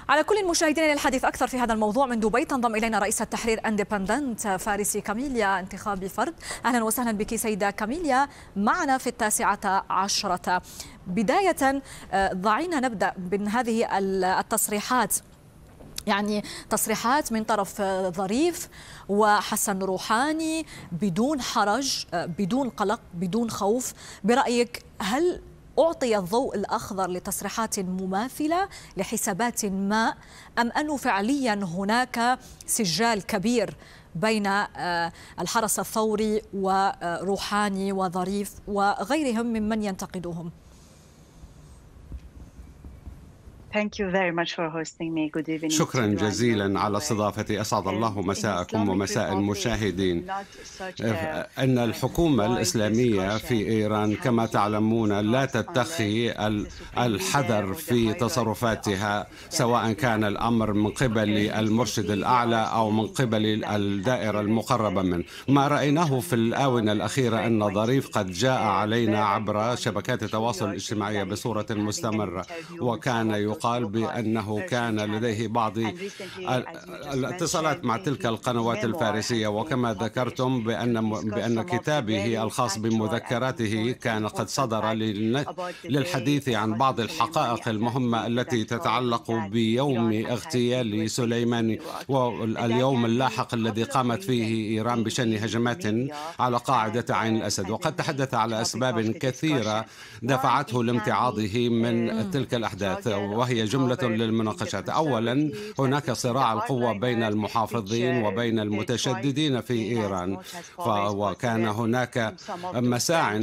على كل المشاهدين للحديث أكثر في هذا الموضوع من دبي تنضم إلينا رئيسة تحرير اندبندنت فارسي كاميليا انتخابي فرد. أهلا وسهلا بك سيدة كاميليا معنا في التاسعة عشرة. بداية ضعينا نبدأ من هذه التصريحات، يعني تصريحات من طرف ظريف وحسن روحاني بدون حرج، بدون قلق، بدون خوف. برأيك هل أعطي الضوء الأخضر لتصريحات مماثلة لحسابات ما، أم أنه فعليا هناك سجال كبير بين الحرس الثوري وروحاني وظريف وغيرهم ممن ينتقدوهم؟ شكرا جزيلا على استضافتي، أسعد الله مساءكم ومساء المشاهدين. أن الحكومة الإسلامية في إيران كما تعلمون لا تتخذ الحذر في تصرفاتها، سواء كان الأمر من قبل المرشد الأعلى أو من قبل الدائرة المقربة منه. ما رأيناه في الآونة الأخيرة أن ظريف قد جاء علينا عبر شبكات التواصل الاجتماعي بصورة مستمرة، وكان يقال قال بأنه كان لديه بعض الاتصالات مع تلك القنوات الفارسية، وكما ذكرتم بأن بأن كتابه الخاص بمذكراته كان قد صدر للحديث عن بعض الحقائق المهمة التي تتعلق بيوم اغتيال سليماني واليوم اللاحق الذي قامت فيه إيران بشن هجمات على قاعدة عين الأسد، وقد تحدث على أسباب كثيرة دفعته لامتعاضه من تلك الأحداث، وهي جملة للمناقشات. أولا هناك صراع القوة بين المحافظين وبين المتشددين في إيران، وكان هناك مساع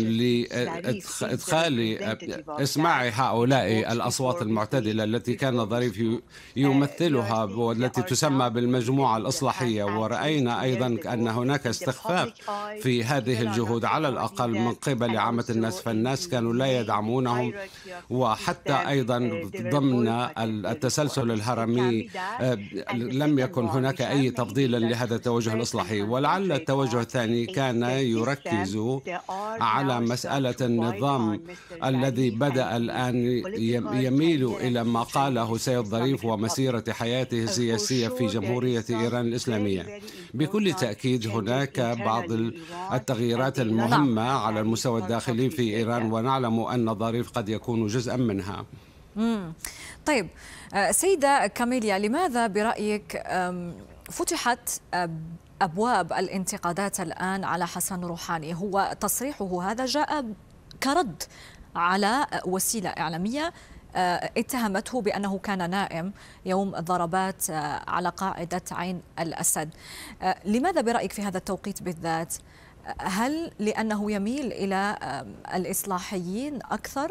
لإدخال إسماع هؤلاء الأصوات المعتدلة التي كان ظريف يمثلها والتي تسمى بالمجموعة الإصلاحية. ورأينا أيضا أن هناك استخفاف في هذه الجهود على الأقل من قبل عامة الناس، فالناس كانوا لا يدعمونهم، وحتى أيضا ضمن التسلسل الهرمي لم يكن هناك أي تفضيل لهذا التوجه الإصلاحي. ولعل التوجه الثاني كان يركز على مسألة النظام الذي بدأ الآن يميل إلى ما قاله سيد ظريف ومسيرة حياته السياسية في جمهورية إيران الإسلامية. بكل تأكيد هناك بعض التغييرات المهمة على المستوى الداخلي في إيران، ونعلم أن ظريف قد يكون جزءا منها. مم. طيب سيدة كاميليا، لماذا برأيك فتحت أبواب الانتقادات الآن على حسن روحاني؟ هو تصريحه هذا جاء كرد على وسيلة إعلامية اتهمته بأنه كان نائم يوم الضربات على قاعدة عين الأسد. لماذا برأيك في هذا التوقيت بالذات؟ هل لأنه يميل إلى الإصلاحيين أكثر؟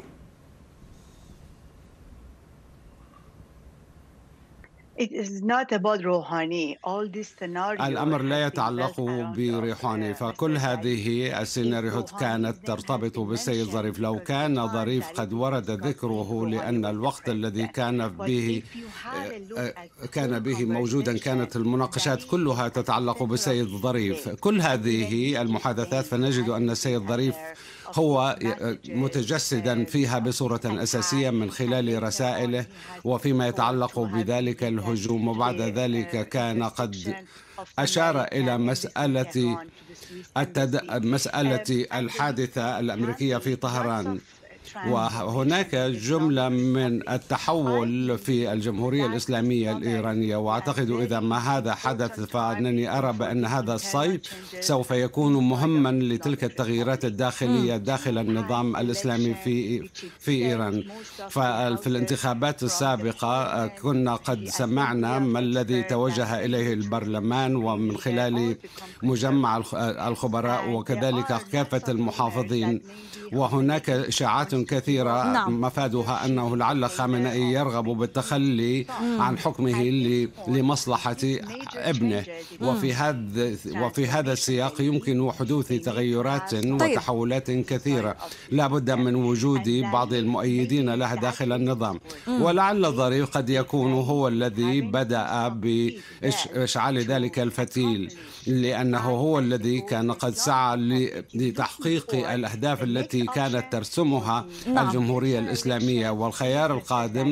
الأمر لا يتعلق بروحاني، فكل هذه السيناريوهات كانت ترتبط بالسيد ظريف. لو كان ظريف قد ورد ذكره لأن الوقت الذي كان به كان به موجودا كانت المناقشات كلها تتعلق بالسيد ظريف، كل هذه المحادثات فنجد أن السيد ظريف هو متجسدا فيها بصورة أساسية من خلال رسائله وفيما يتعلق بذلك الهجوم. وبعد ذلك كان قد أشار إلى مسألة التد... مسألة الحادثة الأمريكية في طهران، وهناك جملة من التحول في الجمهورية الإسلامية الإيرانية. وأعتقد إذا ما هذا حدث فأنني أرى بأن هذا الصيف سوف يكون مهما لتلك التغييرات الداخلية داخل النظام الإسلامي في في إيران. ففي الانتخابات السابقة كنا قد سمعنا ما الذي توجه إليه البرلمان ومن خلال مجمع الخبراء وكذلك كافة المحافظين، وهناك إشاعات كثيرة نعم. مفادها أنه لعل خامنئي يرغب بالتخلي عن حكمه لمصلحة ابنه، وفي هذا وفي هذا السياق يمكن حدوث تغيرات طيب. وتحولات كثيرة لا بد من وجود بعض المؤيدين لها داخل النظام. ولعل ظريف قد يكون هو الذي بدأ بإشعال ذلك الفتيل، لأنه هو الذي كان قد سعى لتحقيق الأهداف التي كانت ترسمها الجمهورية الإسلامية. والخيار القادم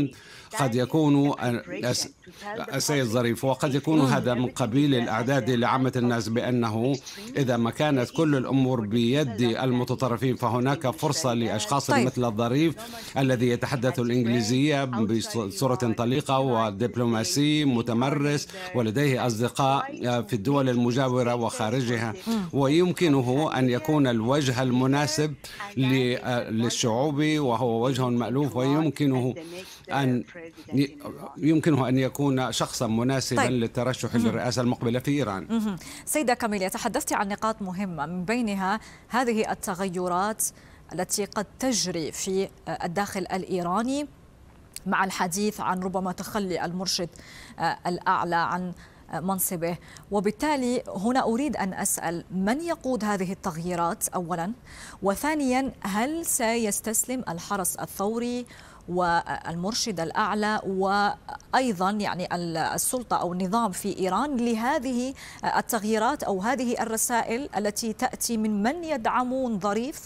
قد يكون السيد ظريف، وقد يكون هذا من قبيل الإعداد لعامة الناس بأنه إذا ما كانت كل الأمور بيد المتطرفين فهناك فرصة لأشخاص طيب. مثل الظريف الذي يتحدث الإنجليزية بصورة طليقة ودبلوماسي متمرس ولديه أصدقاء في الدول المجاورة وخارجها، ويمكنه أن يكون الوجه المناسب للشعوب وهو وجه مألوف، ويمكنه أن يمكنه أن يكون شخصا مناسبا طيب. للترشح للرئاسة المقبلة في إيران. سيدة كاميليا، تحدثت عن نقاط مهمة من بينها هذه التغيرات التي قد تجري في الداخل الإيراني مع الحديث عن ربما تخلي المرشد الأعلى عن منصبه، وبالتالي هنا أريد أن أسأل من يقود هذه التغييرات أولا، وثانيا هل سيستسلم الحرس الثوري والمرشد الأعلى وأيضا يعني السلطة أو النظام في إيران لهذه التغييرات أو هذه الرسائل التي تأتي من من يدعمون ظريف؟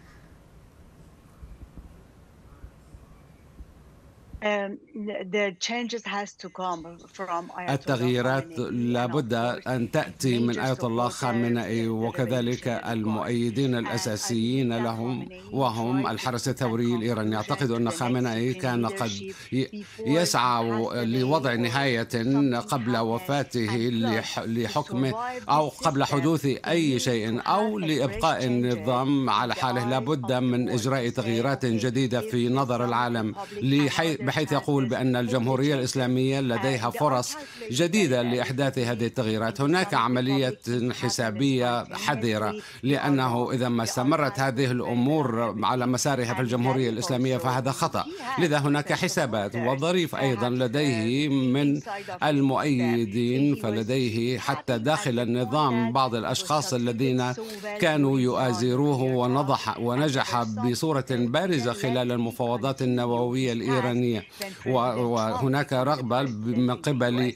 التغييرات لابد أن تأتي من آية الله خامنئي وكذلك المؤيدين الأساسيين لهم وهم الحرس الثوري الإيراني. أعتقد أن خامنئي كان قد يسعى لوضع نهاية قبل وفاته لحكمه أو قبل حدوث أي شيء أو لإبقاء النظام على حاله. لابد من إجراء تغييرات جديدة في نظر العالم بحيث يقول بأن الجمهورية الإسلامية لديها فرص جديدة لإحداث هذه التغييرات. هناك عملية حسابية حذرة، لأنه إذا ما استمرت هذه الأمور على مسارها في الجمهورية الإسلامية فهذا خطأ، لذا هناك حسابات. وظريف أيضا لديه من المؤيدين، فلديه حتى داخل النظام بعض الأشخاص الذين كانوا يؤازروه ونضح ونجح بصورة بارزة خلال المفاوضات النووية الإيرانية، وهناك رغبة من قبل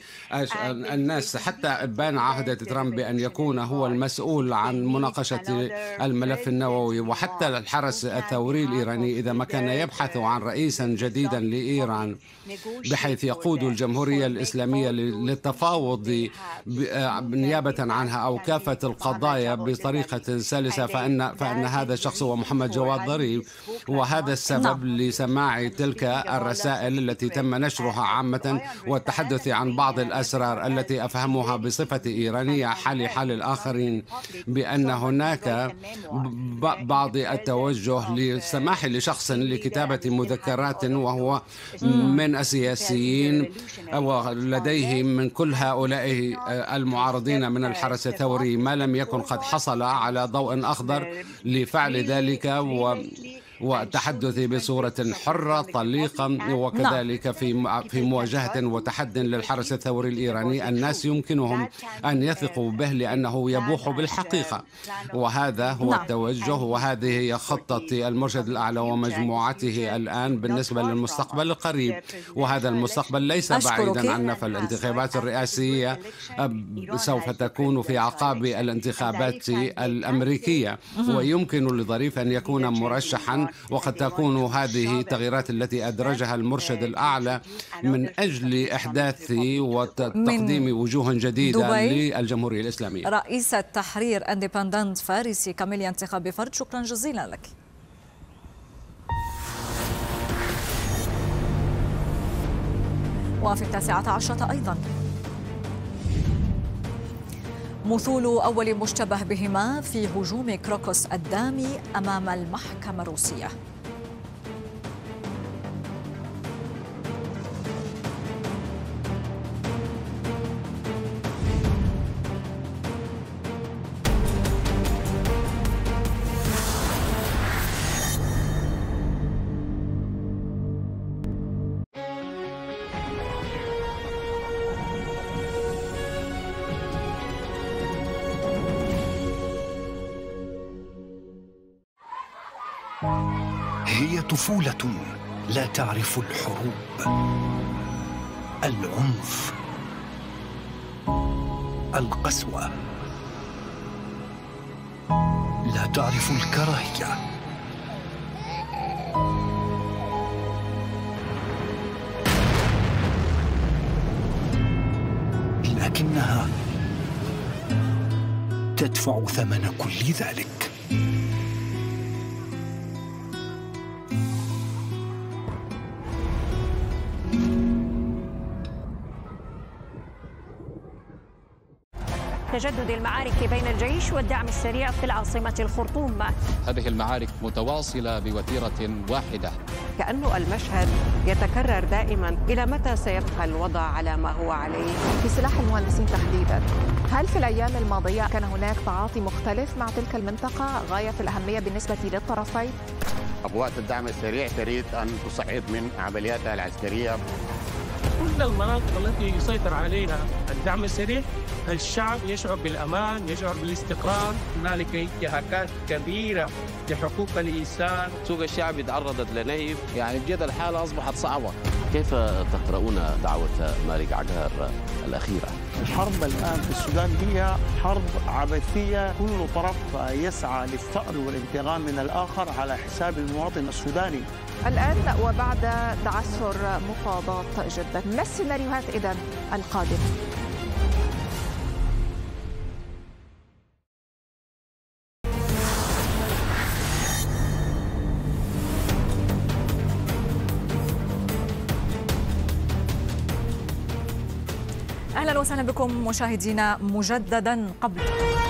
الناس حتى بان عهدة ترامب بأن يكون هو المسؤول عن مناقشة الملف النووي. وحتى الحرس الثوري الإيراني إذا ما كان يبحث عن رئيسا جديدا لإيران بحيث يقود الجمهورية الإسلامية للتفاوض نيابة عنها أو كافة القضايا بطريقة سلسة، فإن, فإن هذا الشخص هو محمد جواد ظريف. وهذا السبب لسماع تلك الرسائل التي تم نشرها عامة والتحدث عن بعض الأسرار التي أفهمها بصفة إيرانية حالي حال الآخرين، بأن هناك بعض التوجه للسماح لشخص لكتابة مذكرات وهو من السياسيين ولديه من كل هؤلاء المعارضين من الحرس الثوري ما لم يكن قد حصل على ضوء أخضر لفعل ذلك و والتحدث بصورة حرة طليقة، وكذلك في في مواجهة وتحد للحرس الثوري الإيراني. الناس يمكنهم أن يثقوا به لأنه يبوح بالحقيقة، وهذا هو التوجه، وهذه هي خطة المرشد الأعلى ومجموعته الآن بالنسبة للمستقبل القريب. وهذا المستقبل ليس بعيدا عنا، فالانتخابات الرئاسية سوف تكون في أعقاب الانتخابات الأمريكية، ويمكن لظريف أن يكون مرشحا، وقد تكون هذه التغييرات التي أدرجها المرشد الأعلى من أجل إحداث وتقديم وجوه جديدة للجمهورية الإسلامية. رئيسة تحرير اندبندنت فارسي كاميليا انتخاب فرد، شكرا جزيلا لك. وفي التاسعة عشرة أيضا مثول أول مشتبه بهما في هجوم كروكوس الدامي أمام المحكمة الروسية. هي طفولة لا تعرف الحروب، العنف، القسوة، لا تعرف الكراهية. ولكنها تدفع ثمن كل ذلك. تجدد المعارك بين الجيش والدعم السريع في العاصمة الخرطوم. هذه المعارك متواصلة بوتيرة واحدة. كأن المشهد يتكرر دائما. إلى متى سيبقى الوضع على ما هو عليه؟ في سلاح المهندسين تحديدا، هل في الأيام الماضية كان هناك تعاطي مختلف مع تلك المنطقة غاية في الأهمية بالنسبة للطرفين؟ قوات الدعم السريع تريد أن تصعد من عملياتها العسكرية. كل المناطق التي يسيطر عليها الدعم السريع الشعب يشعر بالأمان، يشعر بالاستقرار. هنالك انتهاكات كبيرة لحقوق الإنسان. سوق الشعب تعرضت لنهب، يعني بجد الحالة أصبحت صعبة. كيف تقرؤون دعوة مالك عقار الأخيرة؟ الحرب الآن في السودان هي حرب عبثية، كل طرف يسعى للثأر والانتقام من الآخر على حساب المواطن السوداني. الآن وبعد تعثر مفاوضات جدة، ما السيناريوهات إذن القادمة؟ أهلا وسهلا بكم مشاهدينا مجددا. قبل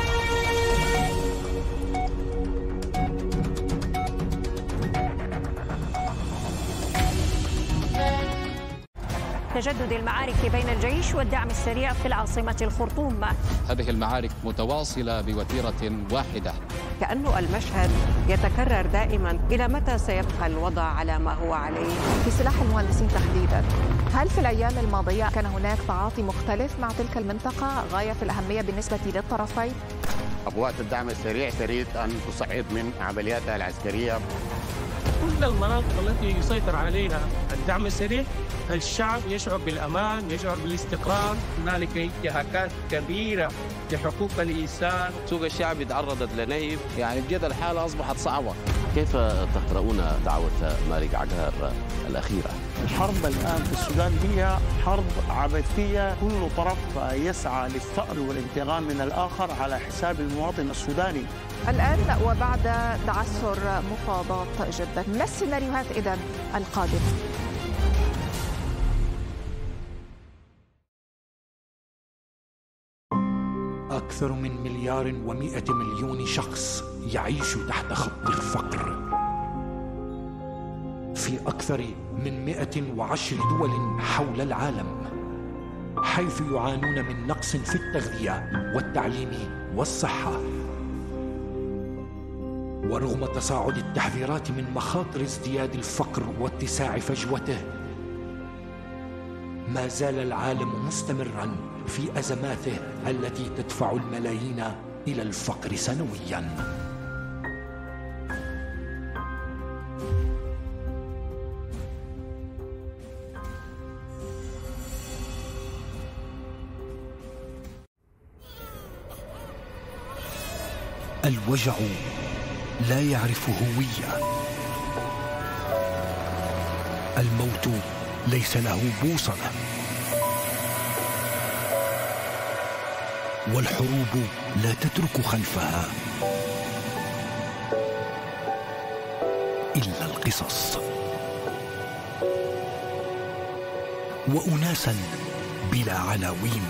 تجدد المعارك بين الجيش والدعم السريع في العاصمة الخرطوم. هذه المعارك متواصلة بوتيرة واحدة. كأن المشهد يتكرر دائما. إلى متى سيبقى الوضع على ما هو عليه؟ في سلاح المهندسين تحديدا، هل في الأيام الماضية كان هناك تعاطي مختلف مع تلك المنطقة غاية في الأهمية بالنسبة للطرفين؟ قوات الدعم السريع تريد أن تصعد من عملياتها العسكرية. كل المناطق التي يسيطر عليها الدعم السريع الشعب يشعر بالأمان، يشعر بالاستقرار. هنالك انتهاكات كبيرة لحقوق الإنسان. سوق الشعب تعرضت لنهب، يعني بجد الحالة أصبحت صعبة. كيف تقرؤون دعوة مالك عقار الأخيرة؟ الحرب الآن في السودان هي حرب عبثية، كل طرف يسعى للثأر والانتقام من الآخر على حساب المواطن السوداني. الآن وبعد تعثر مفاوضات جدة، ما السيناريوهات إذن القادمة؟ أكثر من مليار ومئة مليون شخص يعيش تحت خط الفقر في أكثر من مئة وعشر دول حول العالم، حيث يعانون من نقص في التغذية والتعليم والصحة. ورغم تصاعد التحذيرات من مخاطر ازدياد الفقر واتساع فجوته، ما زال العالم مستمراً في أزماته التي تدفع الملايين إلى الفقر سنوياً. الوجع لا يعرف هوية، الموت ليس له بوصلة، والحروب لا تترك خلفها إلا القصص وأناسا بلا عناوين.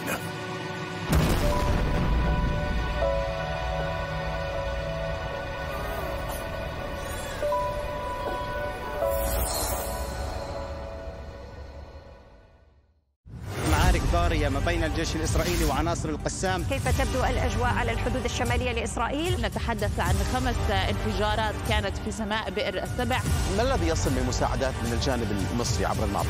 ما بين الجيش الإسرائيلي وعناصر القسام. كيف تبدو الأجواء على الحدود الشمالية لإسرائيل؟ نتحدث عن خمس انفجارات كانت في سماء بئر السبع. ما الذي يصل من مساعدات من الجانب المصري عبر المعبر؟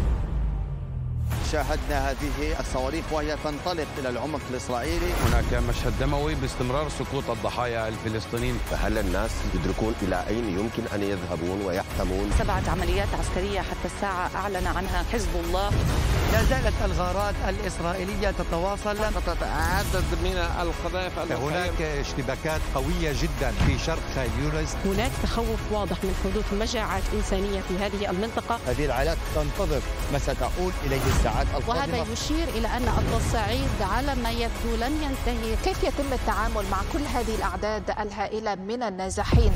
شاهدنا هذه الصواريخ وهي تنطلق إلى العمق الإسرائيلي. هناك مشهد دموي باستمرار سقوط الضحايا الفلسطينيين. فهل الناس يدركون إلى أين يمكن أن يذهبون ويحتمون؟ سبعة عمليات عسكرية حتى الساعة أعلن عنها حزب الله. لا زالت الغارات الإسرائيلية تتواصل. سقطت عدد من القذائف. هناك اشتباكات قوية جدا في شرق خان يونس. هناك تخوف واضح من حدوث مجاعات إنسانية في هذه المنطقة. هذه العائلات تنتظر ما ستعود إليه الساعات القادمة. وهذا يشير إلى أن التصعيد على ما يبدو لن ينتهي. كيف يتم التعامل مع كل هذه الأعداد الهائلة من النازحين؟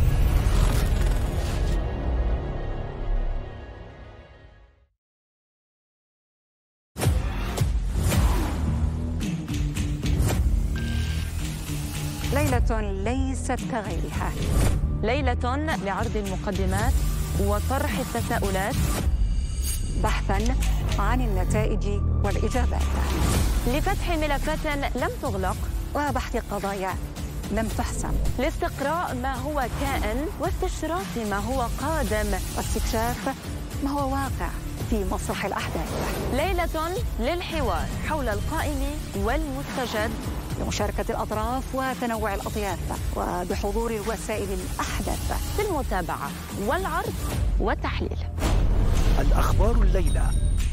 ليلة ليست كغيرها، ليلة لعرض المقدمات وطرح التساؤلات، بحثا عن النتائج والإجابات، لفتح ملفات لم تغلق وبحث قضايا لم تحسم، لاستقراء ما هو كائن واستشراف ما هو قادم، واستكشاف ما هو واقع في مسرح الأحداث. ليلة للحوار حول القائم والمستجد، بمشاركة الأطراف وتنوع الأطياف وبحضور الوسائل الأحدث في المتابعة والعرض والتحليل. الأخبار الليلة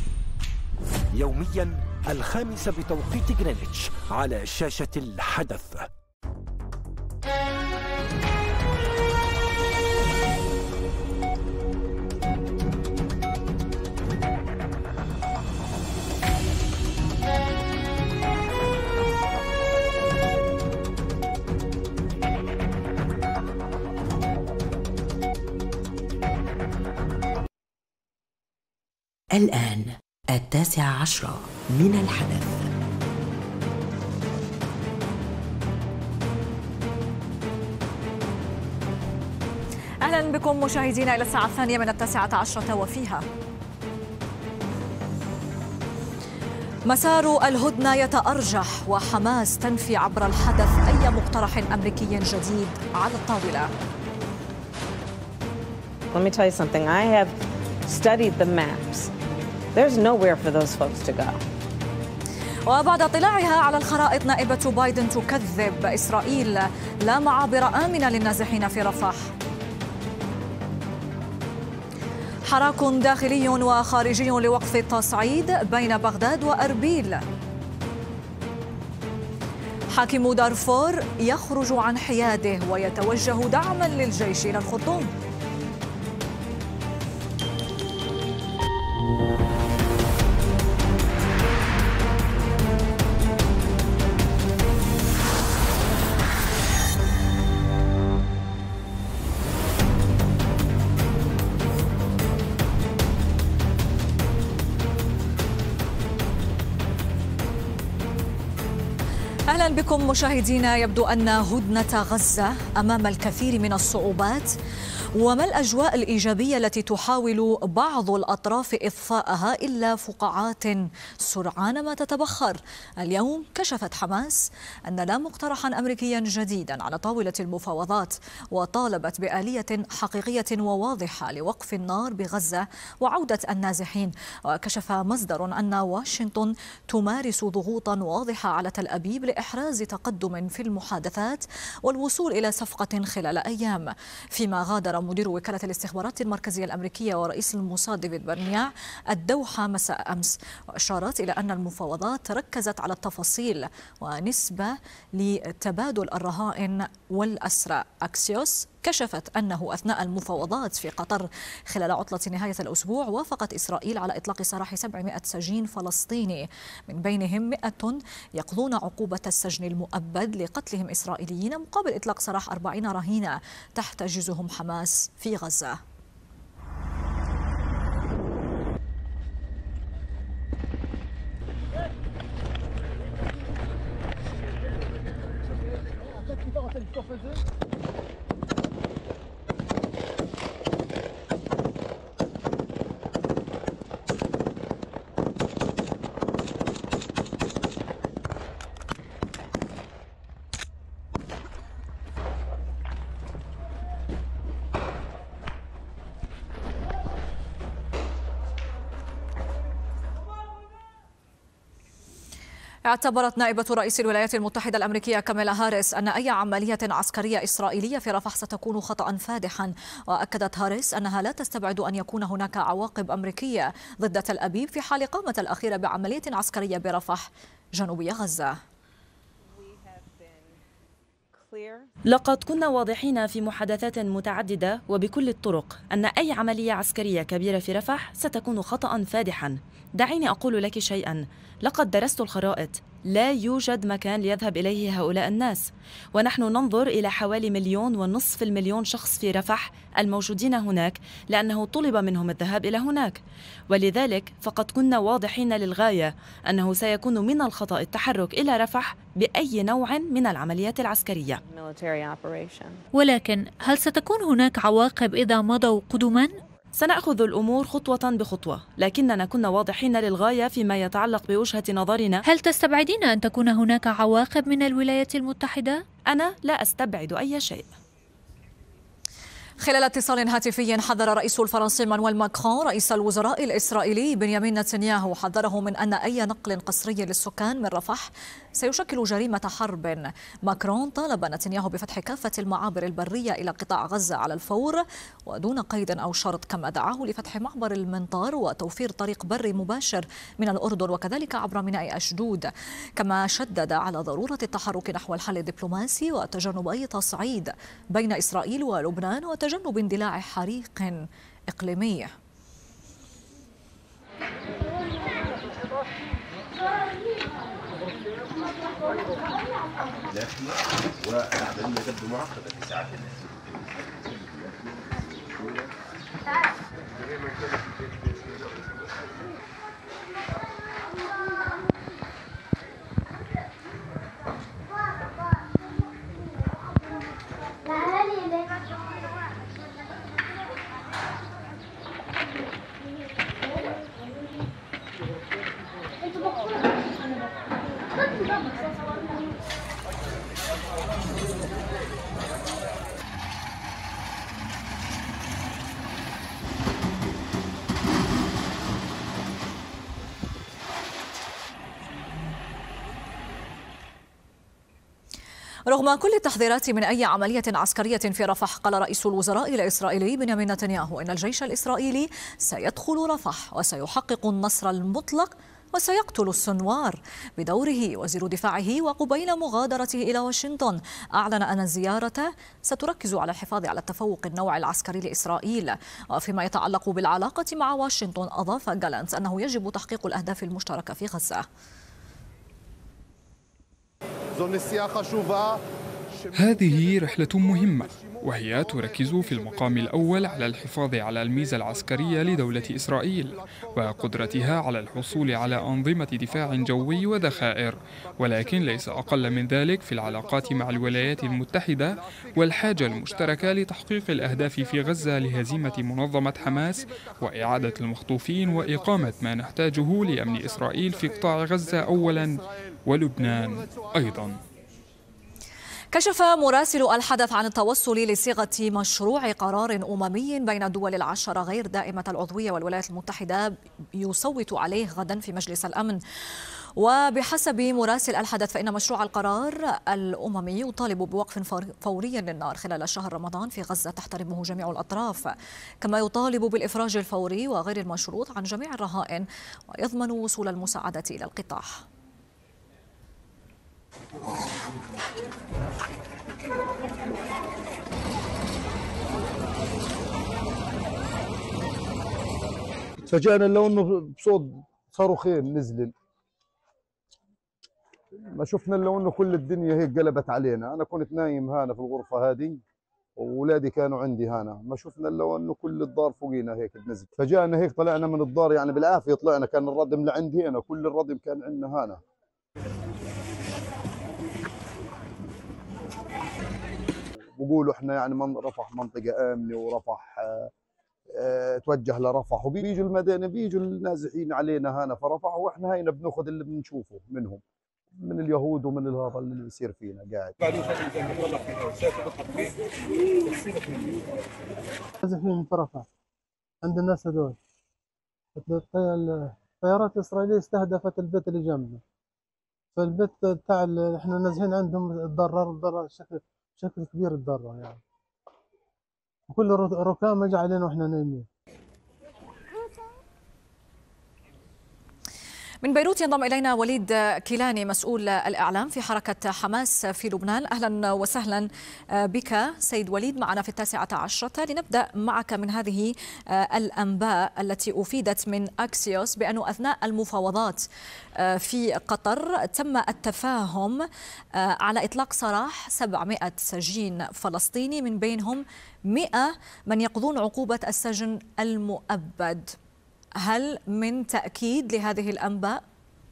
يوميا الخامسة بتوقيت غرينتش على شاشة الحدث. الآن التاسعة عشرة من الحدث. أهلا بكم مشاهدينا إلى الساعة الثانية من التاسعة عشرة وفيها مسار الهدنة يتأرجح وحماس تنفي عبر الحدث أي مقترح أمريكي جديد على الطاولة. Let me tell you something. I have studied the maps. There's nowhere for those folks to go. وبعد اطلاعها على الخرائط نائبة بايدن تكذب إسرائيل لا معابر آمنة للنازحين في رفح. حراك داخلي وخارجي لوقف التصعيد بين بغداد وأربيل. حاكم دارفور يخرج عن حياده ويتوجه دعما للجيش إلى الخرطوم. أهلا بكم مشاهدينا. يبدو أن هدنة غزة أمام الكثير من الصعوبات، وما الأجواء الإيجابية التي تحاول بعض الأطراف إضفاءها إلا فقاعات سرعان ما تتبخر. اليوم كشفت حماس أن لا مقترحا أمريكيا جديدا على طاولة المفاوضات، وطالبت بآلية حقيقية وواضحة لوقف النار بغزة وعودة النازحين. وكشف مصدر أن واشنطن تمارس ضغوطا واضحة على تل أبيب لإحراز تقدم في المحادثات والوصول إلى صفقة خلال أيام. فيما غادر مدير وكالة الاستخبارات المركزية الأمريكية ورئيس الموساد ديفيد برنياع الدوحة مساء أمس، وأشارت إلى أن المفاوضات ركزت على التفاصيل ونسبة لتبادل الرهائن والأسرى. أكسيوس كشفت أنه أثناء المفاوضات في قطر خلال عطلة نهاية الأسبوع وافقت إسرائيل على إطلاق سراح سبعمائة سجين فلسطيني، من بينهم مئة يقضون عقوبة السجن المؤبد لقتلهم إسرائيليين مقابل إطلاق سراح أربعين رهينة تحتجزهم حماس في غزة. اعتبرت نائبة رئيس الولايات المتحدة الأمريكية كاميلا هاريس أن أي عملية عسكرية إسرائيلية في رفح ستكون خطأ فادحا، وأكدت هاريس أنها لا تستبعد أن يكون هناك عواقب أمريكية ضد تل أبيب في حال قامت الأخيرة بعملية عسكرية برفح جنوبي غزة. لقد كنا واضحين في محادثات متعددة وبكل الطرق أن أي عملية عسكرية كبيرة في رفح ستكون خطأ فادحا. دعيني أقول لك شيئا، لقد درست الخرائط، لا يوجد مكان ليذهب إليه هؤلاء الناس، ونحن ننظر إلى حوالي مليون ونصف المليون شخص في رفح الموجودين هناك لأنه طلب منهم الذهاب إلى هناك، ولذلك فقد كنا واضحين للغاية أنه سيكون من الخطأ التحرك إلى رفح بأي نوع من العمليات العسكرية. ولكن هل ستكون هناك عواقب إذا مضوا قدما؟ سنأخذ الأمور خطوة بخطوة، لكننا كنا واضحين للغاية فيما يتعلق بوجهة نظرنا. هل تستبعدين أن تكون هناك عواقب من الولايات المتحدة؟ أنا لا أستبعد أي شيء. خلال اتصال هاتفي حذر الرئيس الفرنسي مانويل ماكرون رئيس الوزراء الإسرائيلي بنيامين نتنياهو، حذره من أن أي نقل قسري للسكان من رفح سيشكل جريمة حرب. ماكرون طالب نتنياهو بفتح كافة المعابر البرية إلى قطاع غزة على الفور ودون قيد أو شرط، كما دعاه لفتح معبر المنطار وتوفير طريق بري مباشر من الأردن وكذلك عبر ميناء أشدود. كما شدد على ضرورة التحرك نحو الحل الدبلوماسي وتجنب أي تصعيد بين إسرائيل ولبنان وتجنب اندلاع حريق إقليمي. والعملية تبدو معقدة في ساعات رغم كل التحذيرات من أي عملية عسكرية في رفح، قال رئيس الوزراء الإسرائيلي بنيامين نتنياهو إن الجيش الإسرائيلي سيدخل رفح وسيحقق النصر المطلق وسيقتل السنوار. بدوره وزير دفاعه وقبيل مغادرته إلى واشنطن أعلن أن الزيارة ستركز على الحفاظ على التفوق النوعي العسكري لإسرائيل. وفيما يتعلق بالعلاقة مع واشنطن، أضاف جالانت أنه يجب تحقيق الأهداف المشتركة في غزة. هذه رحلة مهمة، وهي تركز في المقام الأول على الحفاظ على الميزة العسكرية لدولة إسرائيل وقدرتها على الحصول على أنظمة دفاع جوي وذخائر، ولكن ليس أقل من ذلك في العلاقات مع الولايات المتحدة والحاجة المشتركة لتحقيق الأهداف في غزة لهزيمة منظمة حماس وإعادة المخطوفين وإقامة ما نحتاجه لأمن إسرائيل في قطاع غزة أولاً ولبنان أيضاً. كشف مراسل الحدث عن التوصل لصيغة مشروع قرار أممي بين الدول العشرة غير دائمة العضوية والولايات المتحدة يصوت عليه غدا في مجلس الأمن. وبحسب مراسل الحدث فإن مشروع القرار الأممي يطالب بوقف فوري للنار خلال شهر رمضان في غزة تحترمه جميع الأطراف، كما يطالب بالإفراج الفوري وغير المشروط عن جميع الرهائن ويضمن وصول المساعدة إلى القطاع. تفاجأنا لو انه بصوت صاروخين نزل، ما شفنا لو انه كل الدنيا هيك قلبت علينا. انا كنت نايم هنا في الغرفه هذه واولادي كانوا عندي هنا، ما شفنا لو انه كل الدار فوقينا هيك نزل. فجأنا هيك طلعنا من الدار يعني بالعافيه طلعنا، كان الردم لعندي هنا، كل الردم كان عندنا هنا. بقولوا احنا يعني من رفح منطقه امنه ورفح اه اه توجه لرفح، وبيجوا المدينه بيجوا النازحين علينا هنا في رفح، واحنا هينا بناخذ اللي بنشوفه منهم من اليهود ومن هذا اللي بيصير فينا قاعد. نازحين في رفح عند الناس هذول، الطيارات الاسرائيليه استهدفت البيت اللي جنبنا فالبيت بتاع احنا نازحين عندهم تضرر تضرر بشكل بشكل كبير تضرر يعني. كل ركام اجى علينا واحنا نايمين. من بيروت ينضم إلينا وليد كيلاني مسؤول الإعلام في حركة حماس في لبنان. أهلا وسهلا بك سيد وليد معنا في التاسعة عشرة. لنبدأ معك من هذه الأنباء التي أفيدت من أكسيوس بأنه أثناء المفاوضات في قطر تم التفاهم على إطلاق سراح سبعمائة سجين فلسطيني، من بينهم مئة من يقضون عقوبة السجن المؤبد. هل من تأكيد لهذه الأنباء؟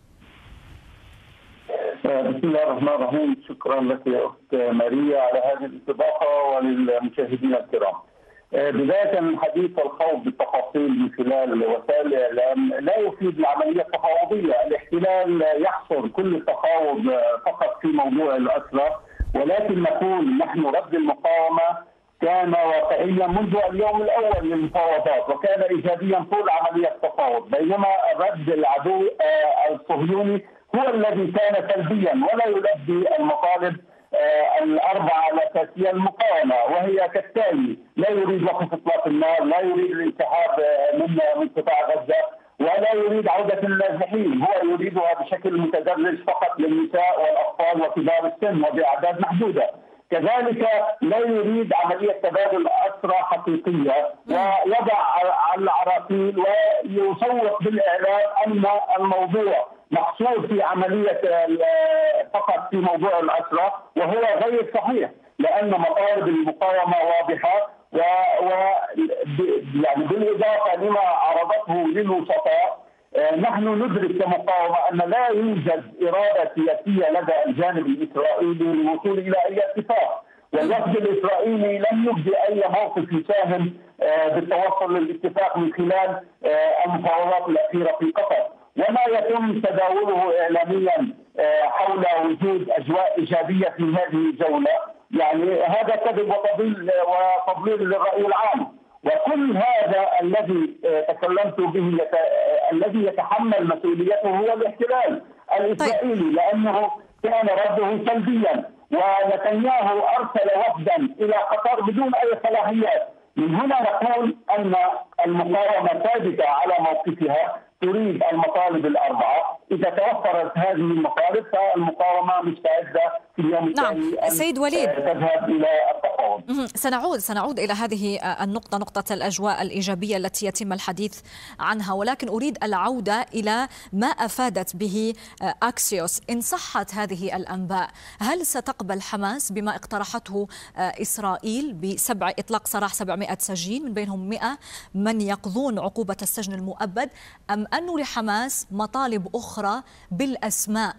بسم الله الرحمن الرحيم. شكرا لك يا أخت ماريا على هذه الاستضافة وللمشاهدين الكرام. بداية الحديث والخوض بالتفاصيل من خلال وسائل الإعلام لا يفيد العملية التفاوضية. الاحتلال يحصر كل التفاوض فقط في موضوع الأسرى، ولكن نقول نحن رد المقاومة كان واقعيا منذ اليوم الاول للمفاوضات وكان ايجابيا طول عمليه التفاوض، بينما رد العدو الصهيوني هو الذي كان سلبيا ولا يلبي المطالب الاربعه الاساسيه المقاومه، وهي كالتالي: لا يريد وقف اطلاق النار، لا يريد الانسحاب من من قطاع غزه، ولا يريد عوده النازحين، هو يريدها بشكل متدرج فقط للنساء والاطفال وكبار السن وباعداد محدوده. كذلك لا يريد عملية تبادل أسرى حقيقية ويضع على العراقيل ويسوق بالإعلام أن الموضوع محصور في عملية فقط في موضوع الأسرى، وهو غير صحيح، لأن مطالب المقاومة واضحة و, و يعني بالإضافة لما عرضته للوسطاء. نحن ندرك كمقاومة أن لا يوجد إرادة سياسية لدى الجانب الإسرائيلي للوصول إلى أي اتفاق، والوفد الإسرائيلي لم يبدي أي موقف يساهم بالتوصل للاتفاق من خلال المفاوضات الأخيرة في قطر، وما يتم تداوله إعلاميا حول وجود أجواء إيجابية في هذه الجولة يعني هذا كذب وتضليل وتضليل للرأي العام. وكل هذا الذي تكلمت به يت... الذي يتحمل مسؤوليته هو الاحتلال الإسرائيلي، لأنه كان رده سلبيا، ونتنياهو أرسل وفدا إلى قطر بدون أي صلاحيات. من هنا نقول أن المقاومة ثابتة على موقفها، تريد المطالب الأربعة. إذا توفرت هذه المطالب فالمقاومة مستعدة في اليوم الثاني نعم. سيد وليد، تذهب إلى التفاوض. سنعود سنعود إلى هذه النقطة، نقطة الأجواء الإيجابية التي يتم الحديث عنها، ولكن أريد العودة إلى ما أفادت به أكسيوس. إن صحت هذه الأنباء، هل ستقبل حماس بما اقترحته إسرائيل بسبع إطلاق سراح سبعمائة سجين من بينهم مئة من يقضون عقوبة السجن المؤبد، أم أن لحماس مطالب أخرى بالأسماء؟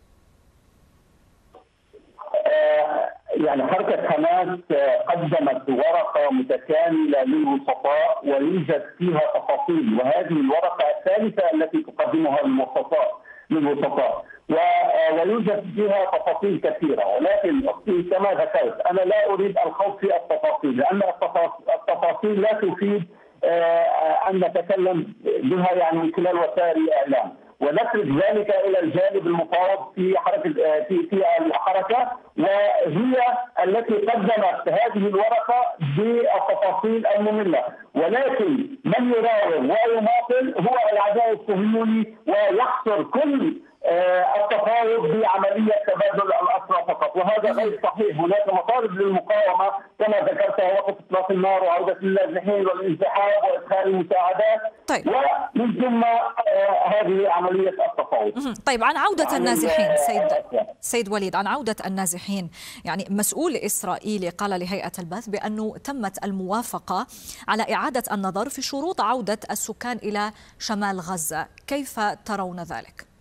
يعني حركة حماس قدمت ورقة متكاملة للوسطاء ويوجد فيها تفاصيل، وهذه الورقة الثالثة التي تقدمها الوسطاء للوسطاء ويوجد فيها تفاصيل كثيرة. ولكن أختي كما ذكرت أنا لا أريد الخوض في التفاصيل، لأن التفاصيل لا تفيد أن نتكلم بها يعني من خلال وسائل الإعلام، ونترك ذلك الى الجانب المفاوض في حركه في في الحركه، وهي التي قدمت هذه الورقه بالتفاصيل الممله. ولكن من يراوغ ويماطل هو العدو الصهيوني ويحصر كل التفاوض بعمليه تبادل الاسرى فقط، وهذا غير صحيح. هناك مطالب للمقاومه كما ذكرتها: وقف اطلاق النار وعوده النازحين والانسحاب وادخال المساعدات. طيب. ومن ثم هذه عمليه التفاوض. طيب، عن عوده النازحين سيد سيد وليد، عن عوده النازحين، يعني مسؤول اسرائيلي قال لهيئه البث بانه تمت الموافقه على اعاده النظر في شروط عوده السكان الى شمال غزه، كيف ترون ذلك؟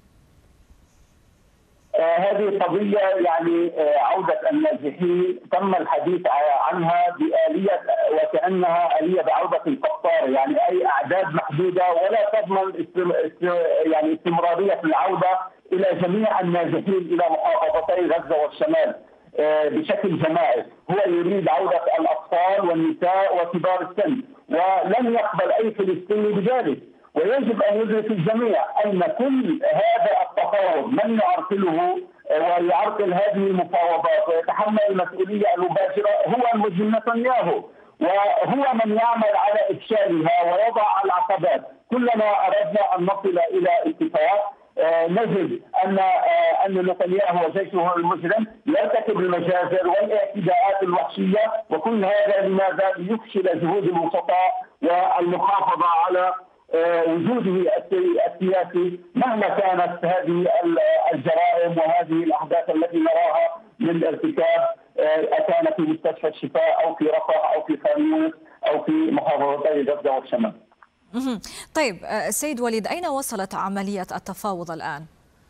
آه هذه قضية يعني آه عودة النازحين تم الحديث عنها بآلية وكأنها آلية بعودة القطار، يعني أي أعداد محدودة ولا تضمن استم يعني استمرارية العودة إلى جميع النازحين إلى محافظتي غزة والشمال آه بشكل جماعي. هو يريد عودة الأطفال والنساء وكبار السن، ولن يقبل أي فلسطيني بذلك. ويجب ان يدرك الجميع ان كل هذا التفاوض من يعرقله ويعرقل هذه المفاوضات ويتحمل المسؤوليه المباشره هو المجرم نتنياهو، وهو من يعمل على افشالها ويضع العقبات. كلما اردنا ان نصل الى اتفاق نجد ان ان نتنياهو وجيشه المجرم يرتكب المجازر والاعتداءات الوحشيه، وكل هذا لماذا؟ ليفشل جهود الوسطاء والمحافظه على وجوده السياسي مهما كانت هذه الجرائم وهذه الاحداث التي نراها من ارتكاب، أكان في مستشفى الشفاء او في رفح او في خان يونس او في محافظتي غزه والشمال. طيب سيد وليد، أين وصلت عملية التفاوض الآن؟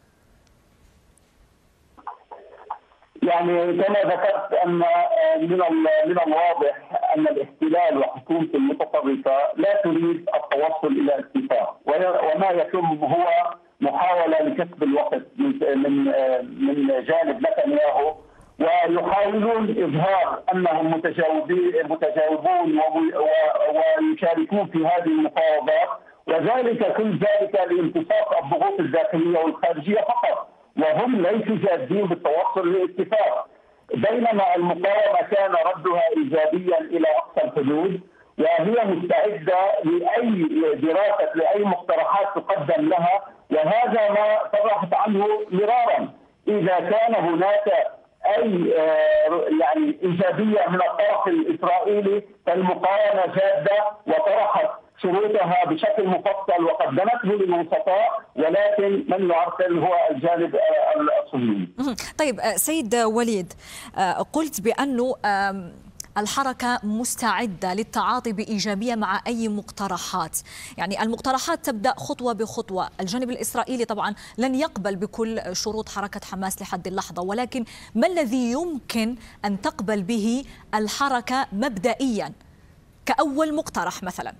يعني كما ذكرت أن من من الواضح أن الاحتلال وحكومة المتطرفة لا تريد التوصل إلى اتفاق، وما يتم هو محاولة لكسب الوقت من من جانب نتنياهو، ويحاولون إظهار أنهم متجاوبين متجاوبون ويشاركون في هذه المفاوضات، وذلك كل ذلك لامتصاص الضغوط الداخلية والخارجية فقط، وهم ليسوا جادين بالتوصل لاتفاق. بينما المقاومة كان ردها إيجابيا إلى أقصى الحدود، وهي مستعدة لأي دراسة لأي مقترحات تقدم لها، وهذا ما صرحت عنه مرارا. إذا كان هناك أي يعني إيجابية من الطرف الإسرائيلي فالمقاومة جادة وطرحت شروطها بشكل مفصل وقدمته للوسطاء، ولكن من يعرقل هو الجانب الصهيوني. طيب سيد وليد، قلت بأنه الحركة مستعدة للتعاطي بإيجابية مع أي مقترحات، يعني المقترحات تبدأ خطوة بخطوة. الجانب الإسرائيلي طبعا لن يقبل بكل شروط حركة حماس لحد اللحظة، ولكن ما الذي يمكن أن تقبل به الحركة مبدئيا كأول مقترح مثلا؟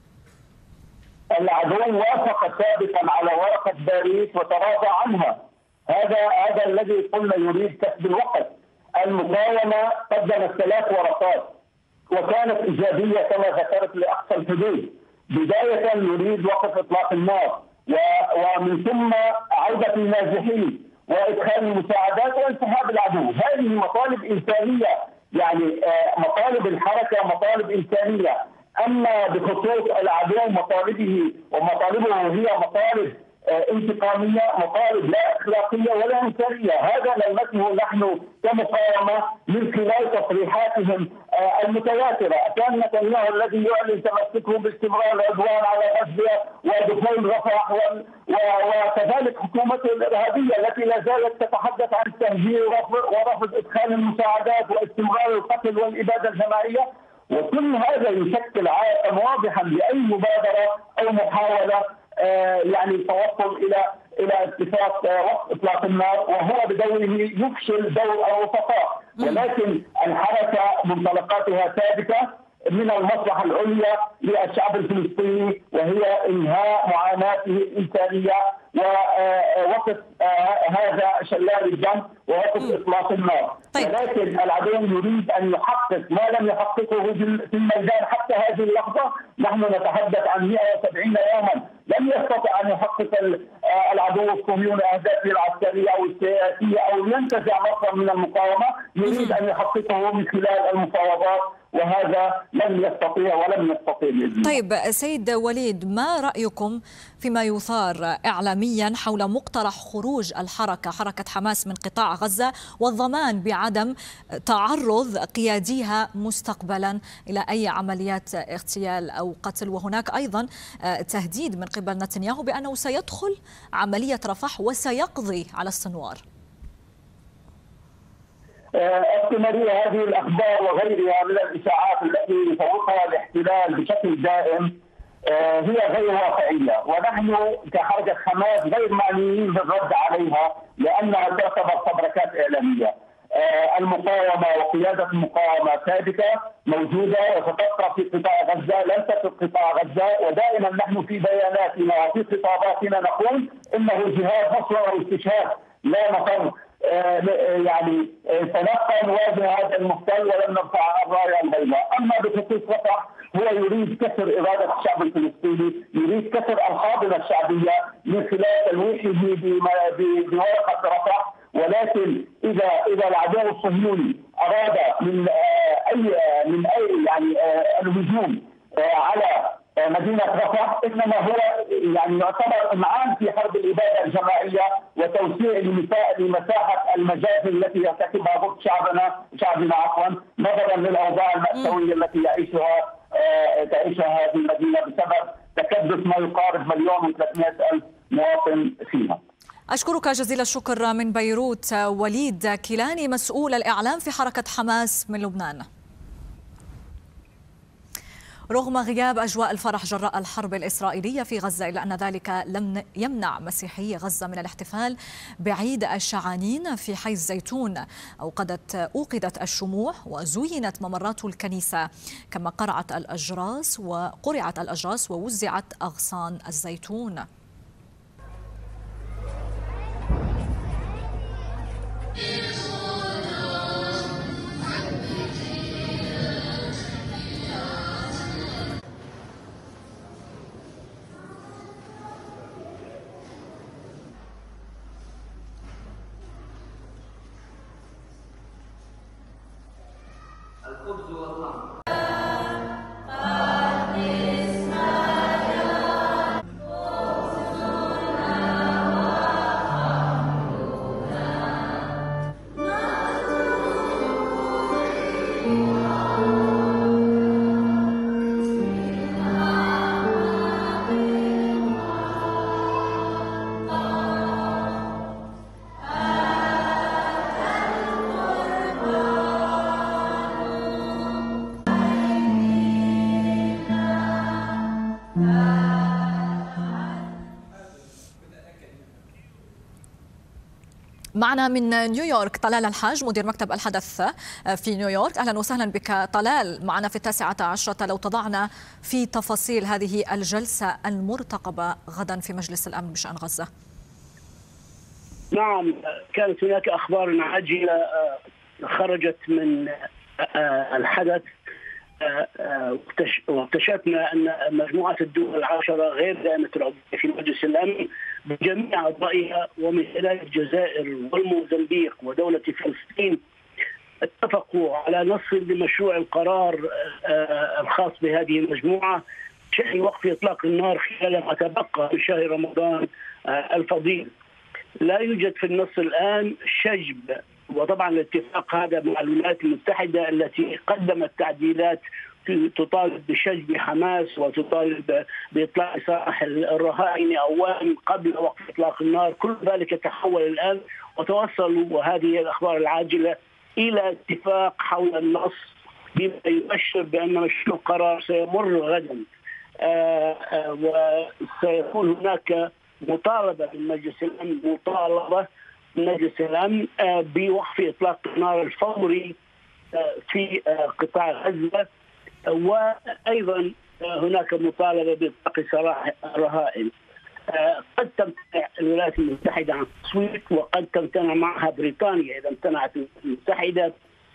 العدو وافق سابقا على ورقة باريس وتراجع عنها، هذا هذا الذي قلنا يريد كسب الوقت. المقاومة قدمت ثلاث ورقات وكانت إيجابية كما ذكرت لأقصى الحدود. بداية نريد وقف إطلاق النار ومن ثم عودة النازحين وإدخال المساعدات وانسحاب العدو. هذه مطالب إنسانية، يعني مطالب الحركة مطالب إنسانية. أما بخصوص العدو مطالبه ومطالبه هي مطالب انتقامية، مطالب لا أخلاقية ولا إنسانية. هذا نلمسه نحن كمقاومة من خلال تصريحاتهم المتواترة. كان نتنياهو الذي يعلن تمسكه باستمرار العدوان على غزة ودخول رفح، وكذلك حكومته الإرهابية التي لا زالت تتحدث عن التهجير ورفض إدخال المساعدات واستمرار القتل والإبادة الجماعية. وكل هذا يشكل عائقا واضحا لأي مبادرة أو محاولة يعني التوصل الى الى اتفاق وقف اطلاق النار، وهو بدوره يفشل دور الوسطاء. ولكن الحركه منطلقاتها ثابته من المصلحه العليا للشعب الفلسطيني، وهي انهاء معاناته الانسانيه ووقف هذا شلال الدم ووقف اطلاق النار. طيب. ولكن العدو يريد ان يحقق ما لم يحققه في الميدان حتى هذه اللحظه. نحن نتحدث عن مئة وسبعين يوما لم يستطع ان يحقق العدو الصهيوني اهدافه العسكريه او السياسيه او ينتزع مصر من المقاومه، يريد ان يحققه من خلال المفاوضات، وهذا لم يستطيع ولم يستطيع بإذن. طيب سيد وليد، ما رأيكم فيما يثار إعلاميا حول مقترح خروج الحركة حركة حماس من قطاع غزة والضمان بعدم تعرض قياديها مستقبلا إلى أي عمليات اغتيال أو قتل، وهناك أيضا تهديد من قبل نتنياهو بأنه سيدخل عملية رفح وسيقضي على السنوار؟ استمرارية هذه الأخبار وغيرها من الإشاعات التي يسوقها الاحتلال بشكل دائم هي غير واقعية، ونحن كحركة حماس غير معنيين بالرد عليها لأنها تعتبر فبركات إعلامية. المقاومة وقيادة المقاومة ثابتة موجودة وستبقى في قطاع غزة، لن تترك قطاع غزة، ودائما نحن في بياناتنا وفي خطاباتنا نقول إنه جهاد نصر واستشهاد لا مفر يعني تلقى نواجه هذا المحتل ولم نرفع الرايه البيضاء. اما بخصوص رفح هو يريد كسر اراده الشعب الفلسطيني، يريد كسر الحاضنه الشعبيه من خلال تلويحه بورقه رفح، ولكن اذا اذا العدو الصهيوني اراد من اي من اي يعني الهجوم على مدينه رفح انما هو يعني يعتبر معان في حرب الاباده الجماعيه وتوسيع لمساحه المجازر التي يرتكبها ضد شعبنا شعبنا عفوا نظرا للاوضاع المأساويه التي يعيشها تعيشها هذه المدينه بسبب تكدس ما يقارب مليون وثلاثمائة ألف مواطن فيها. أشكرك جزيل الشكر من بيروت وليد كيلاني مسؤول الإعلام في حركة حماس من لبنان. رغم غياب أجواء الفرح جراء الحرب الإسرائيلية في غزة إلا أن ذلك لم يمنع مسيحي غزة من الاحتفال بعيد الشعانين في حي الزيتون. أوقدت أوقدت الشموع وزينت ممرات الكنيسة كما قرعت الأجراس وقرعت الأجراس ووزعت أغصان الزيتون. معنا من نيويورك طلال الحاج مدير مكتب الحدث في نيويورك. أهلا وسهلا بك طلال معنا في التاسعة عشرة. لو تضعنا في تفاصيل هذه الجلسة المرتقبة غدا في مجلس الأمن بشأن غزة. نعم، كانت هناك أخبار عاجلة خرجت من الحدث واكتشفنا أن مجموعة الدول العشرة غير دائمة العضوية في مجلس الأمن بجميع أعضائها ومن خلال الجزائر والموزمبيق ودولة فلسطين اتفقوا على نص لمشروع القرار الخاص بهذه المجموعة بشأن وقف إطلاق النار خلال ما تبقى من شهر رمضان الفضيل. لا يوجد في النص الآن شجب، وطبعا الاتفاق هذا مع الولايات المتحدة التي قدمت تعديلات تطالب بشجب حماس وتطالب بإطلاق سراح الرهائن أولا قبل وقف إطلاق النار. كل ذلك تحول الآن وتوصلوا، وهذه الأخبار العاجلة، إلى اتفاق حول النص بما يؤشر بأن مشروع القرار سيمر غدا. آآ آآ وسيكون هناك مطالبة من مجلس الأمن مطالبة من مجلس الأمن بوقف إطلاق النار الفوري في قطاع غزة، وأيضا هناك مطالبة بإطلاق سراح الرهائن. قد تمتنع الولايات المتحدة عن التصويت وقد تمتنع معها بريطانيا إذا امتنعت الولايات المتحدة.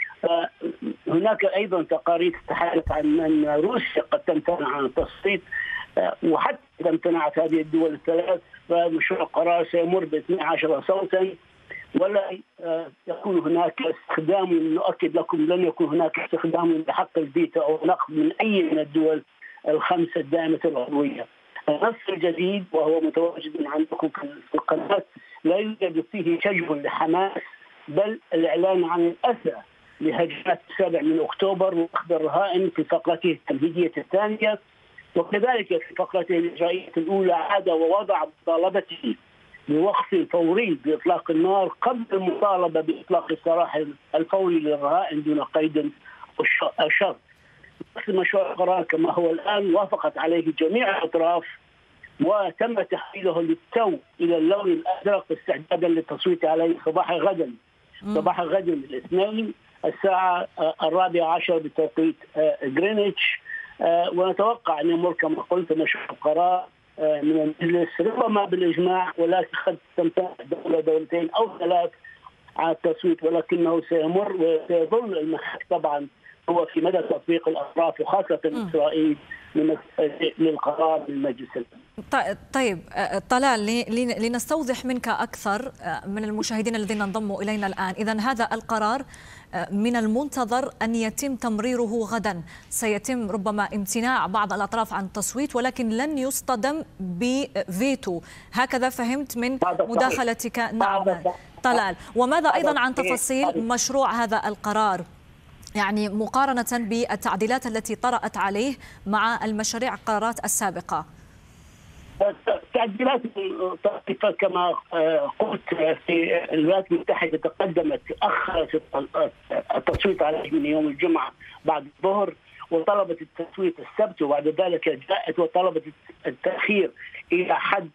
هناك أيضا تقارير تتحدث عن أن روسيا قد تمتنع عن التصويت، وحتى إذا امتنعت هذه الدول الثلاث فمشروع القرار سيمر ب اثني عشر صوتا، ولا يكون هناك استخدام، نؤكد لكم لن يكون هناك استخدام لحق الفيتو أو نقد من أي من الدول الخمسة الدائمة العضوية. النص الجديد وهو متواجد عندكم في القناة لا يوجد فيه شجب لحماس، بل الإعلان عن الأسى لهجمات السابع من أكتوبر وأخذ الرهائن في فقرته التمهيدية الثانية، وكذلك في فقرته الإجرائية الأولى عاد ووضع مطالبته بوقف فوري بإطلاق النار قبل المطالبة بإطلاق السراح الفوري للرهائن دون قيد الشرط. مشروع القرار كما هو الآن وافقت عليه جميع الأطراف وتم تحويله للتو إلى اللون الأزرق استعدادا للتصويت عليه صباح غدا صباح غدا الاثنين الساعة الرابعة عشر بتوقيت غرينتش. ونتوقع أن يمر كما قلت مشروع القرار من المجلس ربما بالإجماع، ولكن قد تمتنع دولة دولتين أو ثلاث على التصويت، ولكنه سيمر وسيظل المحك طبعا هو في مدى تطبيق الأطراف وخاصة إسرائيل للقرار من مجلس الأمن. طيب طلال، لنستوضح منك أكثر من المشاهدين الذين انضموا إلينا الآن، إذن هذا القرار من المنتظر أن يتم تمريره غدا، سيتم ربما امتناع بعض الأطراف عن التصويت ولكن لن يصطدم بفيتو، هكذا فهمت من مداخلتك. نعم طلال، وماذا أيضا عن تفاصيل مشروع هذا القرار، يعني مقارنة بالتعديلات التي طرأت عليه مع المشاريع القرارات السابقة؟ التعديلات الطائفة كما قلت في الولايات المتحدة تقدمت، أخرت التصويت عليه من يوم الجمعة بعد الظهر، وطلبت التصويت السبت، وبعد ذلك جاءت وطلبت التأخير إلى حد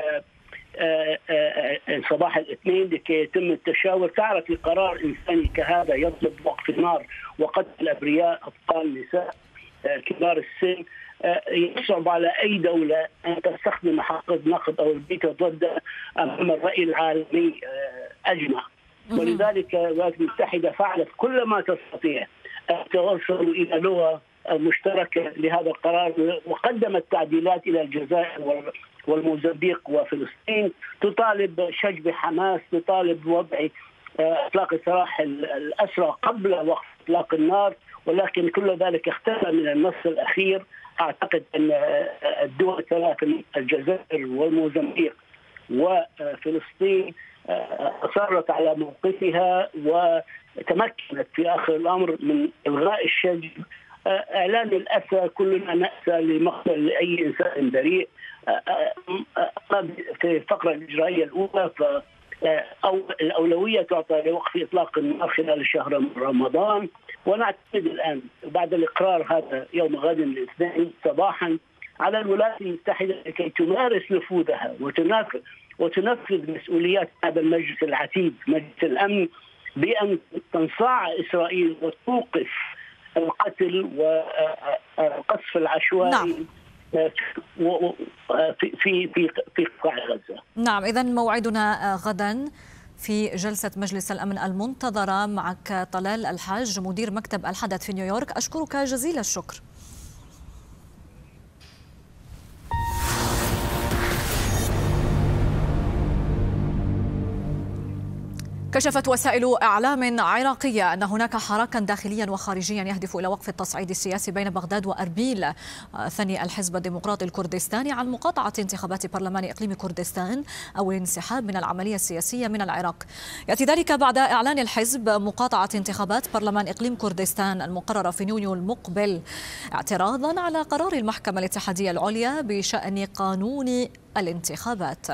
صباح الاثنين لكي يتم التشاور. تعرف قرار إنساني كهذا يطلب وقف النار وقتل الأبرياء، أطفال، نساء، كبار السن، يصعب على أي دولة أن تستخدم حق النقد أو الفيتو ضد أمام الرأي العالمي أجمع، ولذلك الولايات المتحدة فعلت كل ما تستطيع التوصل إلى لغة مشتركة لهذا القرار، وقدمت تعديلات إلى الجزائر والموزمبيق وفلسطين، تطالب بشجب حماس، تطالب بوضع إطلاق سراح الأسرى قبل وقت إطلاق النار، ولكن كل ذلك اختلف من النص الأخير. أعتقد أن الدول الثلاث الجزائر والموزمبيق وفلسطين أصرت على موقفها وتمكنت في آخر الأمر من إلغاء الشجب، إعلان الأسى، كلنا نأسى لمقتل أي إنسان بريء. في الفقرة الإجرائية الأولى أو الأولوية تعطى لوقف إطلاق النار خلال شهر رمضان، ونعتقد الآن بعد الإقرار هذا يوم غد الاثنين صباحا على الولايات المتحدة لكي تمارس نفوذها وتنفذ وتنفذ مسؤوليات هذا المجلس العتيد مجلس الأمن بأن تنصاع إسرائيل وتوقف القتل والقصف العشوائي. نعم. في في في في قطاع غزة. نعم، إذن موعدنا غدا في جلسة مجلس الأمن المنتظرة. معك طلال الحاج مدير مكتب الحدث في نيويورك، أشكرك جزيل الشكر. كشفت وسائل إعلام عراقية أن هناك حراكا داخليا وخارجيا يهدف إلى وقف التصعيد السياسي بين بغداد وأربيل، ثني الحزب الديمقراطي الكردستاني عن مقاطعة انتخابات برلمان إقليم كردستان أو الانسحاب من العملية السياسية من العراق. يأتي ذلك بعد إعلان الحزب مقاطعة انتخابات برلمان إقليم كردستان المقررة في يونيو المقبل، اعتراضا على قرار المحكمة الاتحادية العليا بشأن قانون الانتخابات.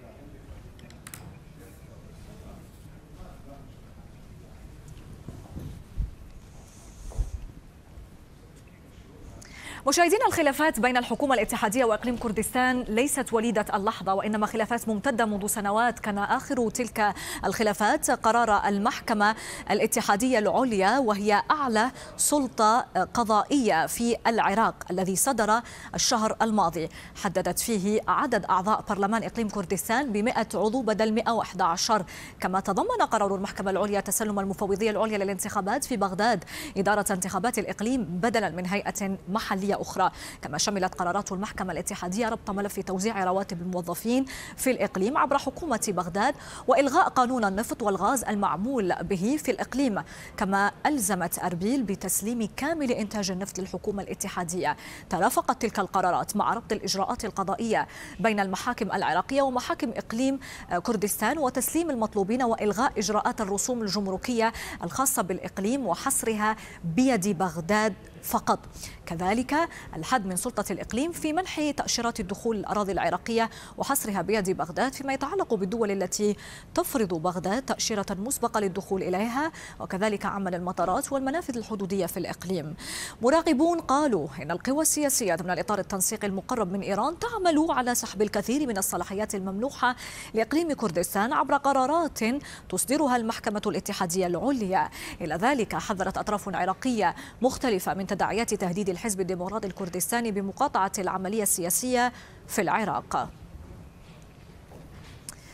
مشاهدينا، الخلافات بين الحكومة الاتحادية وإقليم كردستان ليست وليدة اللحظة، وإنما خلافات ممتدة منذ سنوات. كان آخر تلك الخلافات قرار المحكمة الاتحادية العليا، وهي أعلى سلطة قضائية في العراق، الذي صدر الشهر الماضي، حددت فيه عدد أعضاء برلمان إقليم كردستان بمئة عضو بدل مئة وأحد عشر. كما تضمن قرار المحكمة العليا تسلم المفوضية العليا للانتخابات في بغداد إدارة انتخابات الإقليم بدلا من هيئة محلية أخرى. كما شملت قرارات المحكمة الاتحادية ربط ملف توزيع رواتب الموظفين في الإقليم عبر حكومة بغداد، وإلغاء قانون النفط والغاز المعمول به في الإقليم. كما ألزمت أربيل بتسليم كامل إنتاج النفط للحكومة الاتحادية. ترافقت تلك القرارات مع ربط الإجراءات القضائية بين المحاكم العراقية ومحاكم إقليم كردستان، وتسليم المطلوبين وإلغاء إجراءات الرسوم الجمركية الخاصة بالإقليم وحصرها بيد بغداد فقط. كذلك الحد من سلطة الإقليم في منح تأشيرات الدخول الأراضي العراقية وحصرها بيد بغداد فيما يتعلق بالدول التي تفرض بغداد تأشيرة مسبقة للدخول إليها، وكذلك عمل المطارات والمنافذ الحدودية في الإقليم. مراقبون قالوا إن القوى السياسية ضمن الإطار التنسيقي المقرب من إيران تعمل على سحب الكثير من الصلاحيات الممنوحة لإقليم كردستان عبر قرارات تصدرها المحكمة الاتحادية العليا. إلى ذلك حذرت أطراف عراقية مختلفة من تداعيات تهديد الحزب الديمقراطي الكردستاني بمقاطعة العملية السياسية في العراق.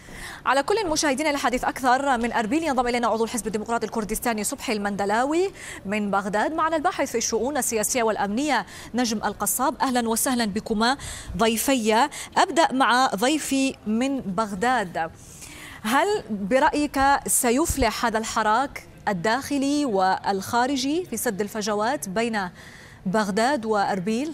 على كل مشاهدينا للحديث أكثر من أربيل ينضم إلينا عضو الحزب الديمقراطي الكردستاني صبحي المندلاوي من بغداد. معنا الباحث في الشؤون السياسية والأمنية نجم القصاب. أهلا وسهلا بكما ضيفي. أبدأ مع ضيفي من بغداد. هل برأيك سيفلح هذا الحراك الداخلي والخارجي في سد الفجوات بين بغداد وأربيل؟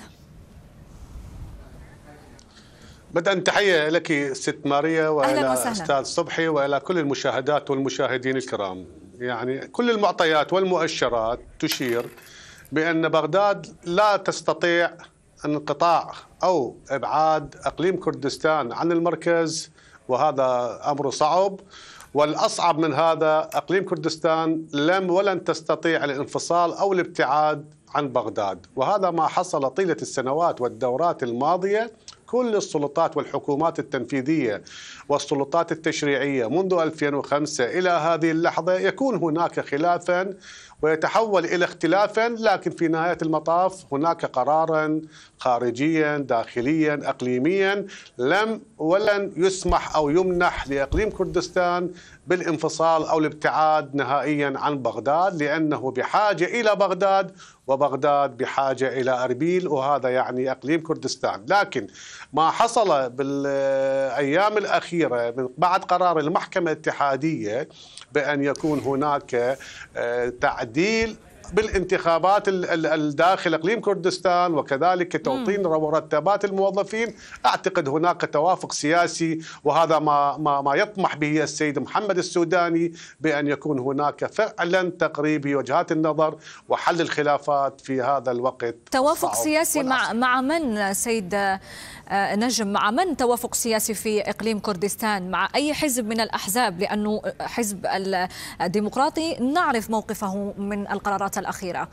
بدءا تحية لك ست ماريا وإلى أستاذ صبحي وإلى كل المشاهدات والمشاهدين الكرام. يعني كل المعطيات والمؤشرات تشير بأن بغداد لا تستطيع انقطاع أو إبعاد إقليم كردستان عن المركز، وهذا أمر صعب. والأصعب من هذا أقليم كردستان لم ولن تستطيع الانفصال أو الابتعاد عن بغداد، وهذا ما حصل طيلة السنوات والدورات الماضية. كل السلطات والحكومات التنفيذية والسلطات التشريعية منذ ألفين وخمسة إلى هذه اللحظة يكون هناك خلافا ويتحول إلى اختلافا، لكن في نهاية المطاف هناك قرارا خارجيا داخليا أقليميا لم ولن يسمح أو يمنح لإقليم كردستان بالانفصال أو الابتعاد نهائيا عن بغداد، لأنه بحاجة إلى بغداد وبغداد بحاجة إلى أربيل، وهذا يعني أقليم كردستان. لكن ما حصل بالأيام الأخيرة من بعد قرار المحكمة الاتحادية بأن يكون هناك تعديل بالانتخابات الداخل اقليم كردستان وكذلك توطين مرتبات الموظفين، اعتقد هناك توافق سياسي، وهذا ما ما ما يطمح به السيد محمد السوداني بان يكون هناك فعلا تقريب وجهات النظر وحل الخلافات في هذا الوقت. توافق سياسي مع مع من سيد نجم؟ مع من توافق سياسي في إقليم كردستان؟ مع أي حزب من الأحزاب؟ لأنه حزب الديمقراطي نعرف موقفه من القرارات الأخيرة.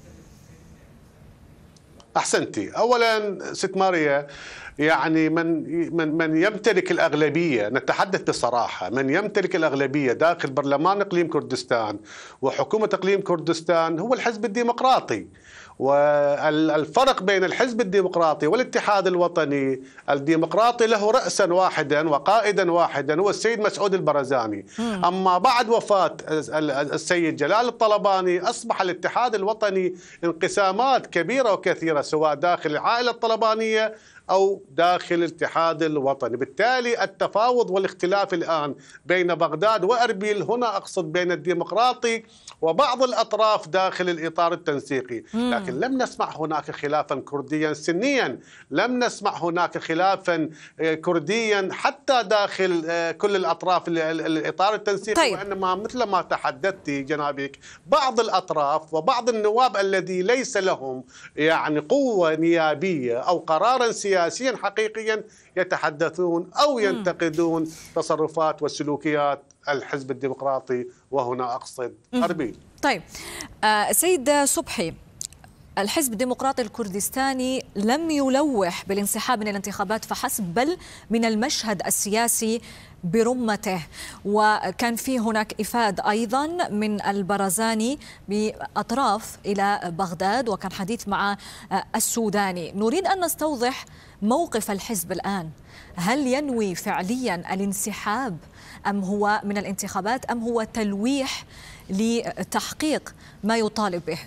أحسنتي. أولا ست ماريا، يعني من من من يمتلك الأغلبية، نتحدث بصراحة، من يمتلك الأغلبية داخل برلمان إقليم كردستان وحكومة إقليم كردستان هو الحزب الديمقراطي. والفرق بين الحزب الديمقراطي والاتحاد الوطني، الديمقراطي له رأسا واحدا وقائدا واحدا هو السيد مسعود البرزاني. م. أما بعد وفاة السيد جلال الطلباني أصبح الاتحاد الوطني انقسامات كبيرة وكثيرة سواء داخل العائلة الطلبانية أو داخل الاتحاد الوطني. بالتالي التفاوض والاختلاف الآن بين بغداد وأربيل، هنا أقصد بين الديمقراطي وبعض الأطراف داخل الإطار التنسيقي. مم. لكن لم نسمع هناك خلافا كرديا سنيا، لم نسمع هناك خلافا كرديا حتى داخل كل الأطراف الإطار التنسيقي. طيب. وإنما مثل ما تحدثت جنابك بعض الأطراف وبعض النواب الذي ليس لهم يعني قوة نيابية أو قرارا سياسيا سياسيا حقيقيا يتحدثون أو ينتقدون تصرفات وسلوكيات الحزب الديمقراطي، وهنا أقصد أربيل. طيب آه سيد صبحي، الحزب الديمقراطي الكردستاني لم يلوح بالانسحاب من الانتخابات فحسب، بل من المشهد السياسي برمته، وكان في هناك إفاد أيضا من البرزاني بأطراف إلى بغداد، وكان حديث مع السوداني. نريد أن نستوضح موقف الحزب الآن. هل ينوي فعليا الانسحاب أم هو من الانتخابات أم هو تلويح لتحقيق ما يطالب به؟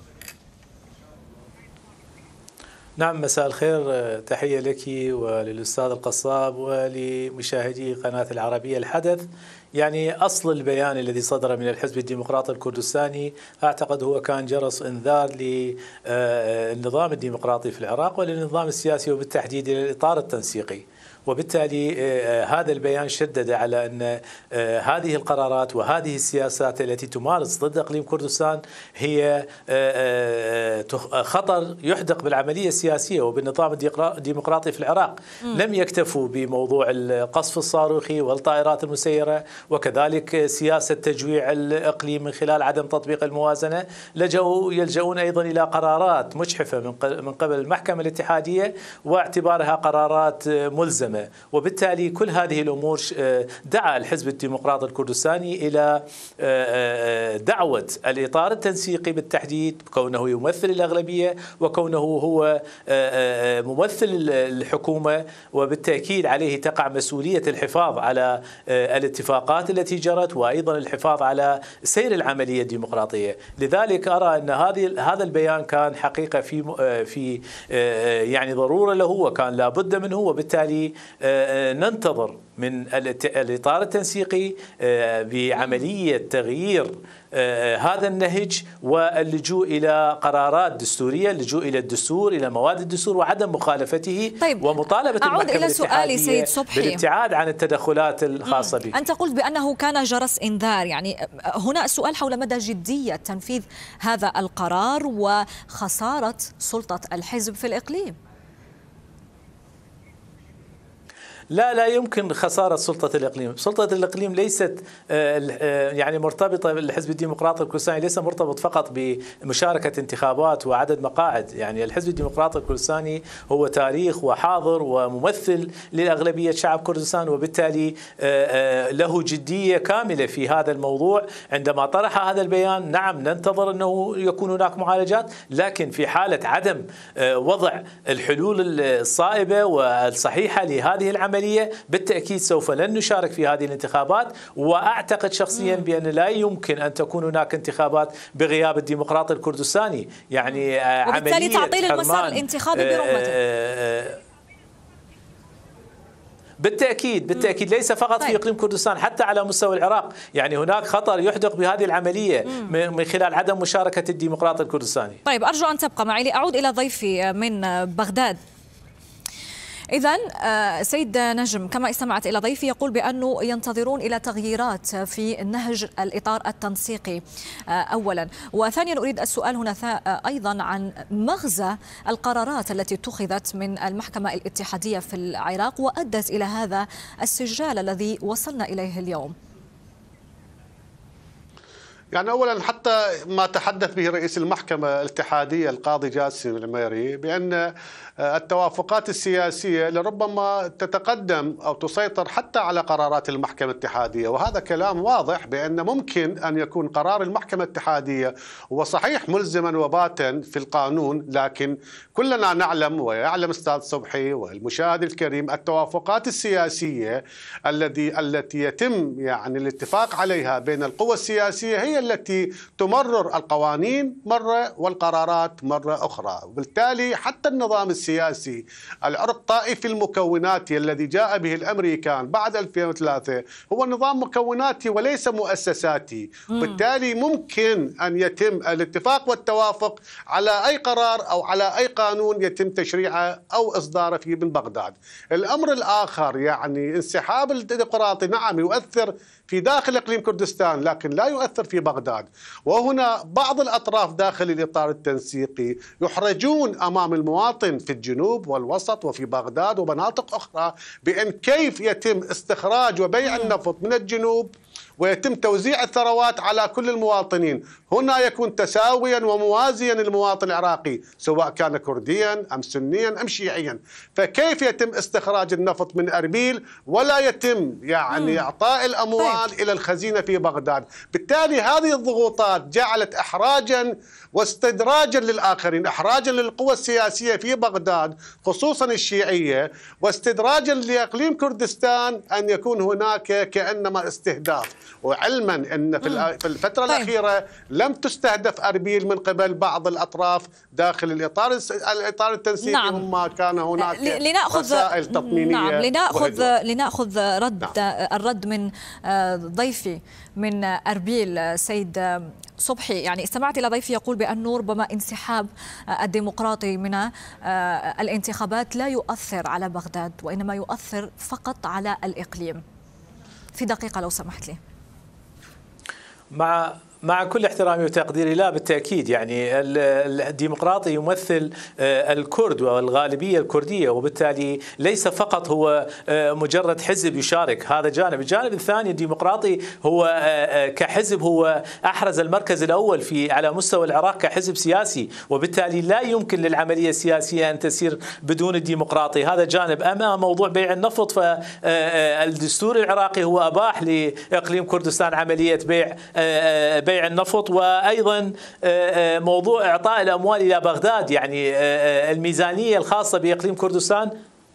نعم، مساء الخير. تحية لك وللأستاذ القصاب ولمشاهدي قناة العربية. الحدث يعني أصل البيان الذي صدر من الحزب الديمقراطي الكردستاني أعتقد هو كان جرس إنذار للنظام الديمقراطي في العراق وللنظام السياسي وبالتحديد للإطار التنسيقي. وبالتالي هذا البيان شدد على أن هذه القرارات وهذه السياسات التي تمارس ضد إقليم كردستان هي خطر يحدق بالعملية السياسية وبالنظام الديمقراطي في العراق. م. لم يكتفوا بموضوع القصف الصاروخي والطائرات المسيرة وكذلك سياسة تجويع الإقليم من خلال عدم تطبيق الموازنة، لجأوا يلجؤون أيضا إلى قرارات مجحفة من قبل المحكمة الاتحادية واعتبارها قرارات ملزمة. وبالتالي كل هذه الأمور دعا الحزب الديمقراطي الكردستاني إلى دعوة الإطار التنسيقي بالتحديد، كونه يمثل الأغلبية وكونه هو ممثل الحكومة، وبالتأكيد عليه تقع مسؤولية الحفاظ على الاتفاقات التي جرت وأيضا الحفاظ على سير العملية الديمقراطية. لذلك أرى أن هذه هذا البيان كان حقيقة في في يعني ضرورة له وكان لابد منه، وبالتالي ننتظر من الإطار التنسيقي بعملية تغيير هذا النهج واللجوء إلى قرارات دستورية، اللجوء إلى الدستور، إلى مواد الدستور وعدم مخالفته. طيب ومطالبة أعود المحكمة إلى سؤالي سيد صبحي بالابتعاد عن التدخلات الخاصة به. أنت قلت بأنه كان جرس إنذار، يعني هنا السؤال حول مدى جدية تنفيذ هذا القرار وخسارة سلطة الحزب في الإقليم. لا لا يمكن خسارة سلطة الإقليم. سلطة الإقليم ليست يعني مرتبطة بالحزب الديمقراطي الكردستاني، ليس مرتبط فقط بمشاركة انتخابات وعدد مقاعد. يعني الحزب الديمقراطي الكردستاني هو تاريخ وحاضر وممثل للأغلبية شعب كردستان، وبالتالي له جدية كاملة في هذا الموضوع. عندما طرح هذا البيان نعم ننتظر أنه يكون هناك معالجات، لكن في حالة عدم وضع الحلول الصائبة والصحيحة لهذه العملية بالتأكيد سوف لن نشارك في هذه الانتخابات. وأعتقد شخصيا بأن لا يمكن أن تكون هناك انتخابات بغياب الديمقراطي الكردستاني. يعني وبالتالي تعطيل المسار الانتخابي برمته. بالتأكيد بالتأكيد ليس فقط طيب. في إقليم كردستان، حتى على مستوى العراق يعني هناك خطر يحدق بهذه العملية مم. من خلال عدم مشاركة الديمقراطي الكردستاني. طيب أرجو أن تبقى معي لأعود إلى ضيفي من بغداد. إذن سيد نجم، كما استمعت إلى ضيفي يقول بأنه ينتظرون إلى تغييرات في نهج الإطار التنسيقي أولا، وثانيا أريد السؤال هنا أيضا عن مغزى القرارات التي اتخذت من المحكمة الاتحادية في العراق وأدت إلى هذا السجال الذي وصلنا إليه اليوم. يعني أولا حتى ما تحدث به رئيس المحكمة الاتحادية القاضي جاسم العميري بأن التوافقات السياسية لربما تتقدم أو تسيطر حتى على قرارات المحكمة الاتحادية، وهذا كلام واضح بأن ممكن أن يكون قرار المحكمة الاتحادية هو صحيح ملزما وباتا في القانون، لكن كلنا نعلم ويعلم أستاذ صبحي والمشاهد الكريم التوافقات السياسية التي التي يتم يعني الاتفاق عليها بين القوى السياسية هي التي تمرر القوانين مرة والقرارات مرة أخرى. وبالتالي حتى النظام السياسي العرق طائفي المكوناتي الذي جاء به الأمريكان بعد ألفين وثلاثة هو نظام مكوناتي وليس مؤسساتي، بالتالي ممكن أن يتم الاتفاق والتوافق على أي قرار أو على أي قانون يتم تشريعه أو إصداره فيه من بغداد. الأمر الآخر يعني انسحاب الديمقراطي نعم يؤثر في داخل إقليم كردستان لكن لا يؤثر في بغداد، وهنا بعض الأطراف داخل الإطار التنسيقي يحرجون أمام المواطن في الجنوب والوسط وفي بغداد ومناطق أخرى بأن كيف يتم استخراج وبيع النفط من الجنوب ويتم توزيع الثروات على كل المواطنين. هنا يكون تساويا وموازيا المواطن العراقي سواء كان كرديا أم سنيا أم شيعيا، فكيف يتم استخراج النفط من أربيل ولا يتم يعني إعطاء الأموال طيب. إلى الخزينة في بغداد؟ بالتالي هذه الضغوطات جعلت إحراجا واستدراجا للآخرين، إحراجا للقوى السياسية في بغداد خصوصا الشيعية، واستدراجا لإقليم كردستان أن يكون هناك كأنما استهداف. وعلما أن في الفترة طيب. الأخيرة لم تستهدف أربيل من قبل بعض الأطراف داخل الإطار الإطار التنسيقي. نعم. هم كان هناك لنأخذ رسائل تطمينية. نعم. لنأخذ لنأخذ رد نعم. الرد من ضيفي من أربيل سيد صبحي. يعني استمعت إلى ضيفي يقول بأنه ربما انسحاب الديمقراطي من الانتخابات لا يؤثر على بغداد وإنما يؤثر فقط على الإقليم. في دقيقة لو سمحت لي. مع مع كل احترامي وتقديري لا بالتأكيد، يعني الديمقراطي يمثل الكرد والغالبية الكردية، وبالتالي ليس فقط هو مجرد حزب يشارك، هذا جانب. الجانب الثاني الديمقراطي هو كحزب هو أحرز المركز الأول في على مستوى العراق كحزب سياسي، وبالتالي لا يمكن للعملية السياسية أن تسير بدون الديمقراطي، هذا جانب. أما موضوع بيع النفط فالدستور العراقي هو أباح لإقليم كردستان عملية بيع بيع النفط، وأيضا موضوع إعطاء الأموال إلى بغداد، يعني الميزانية الخاصة بإقليم كردستان.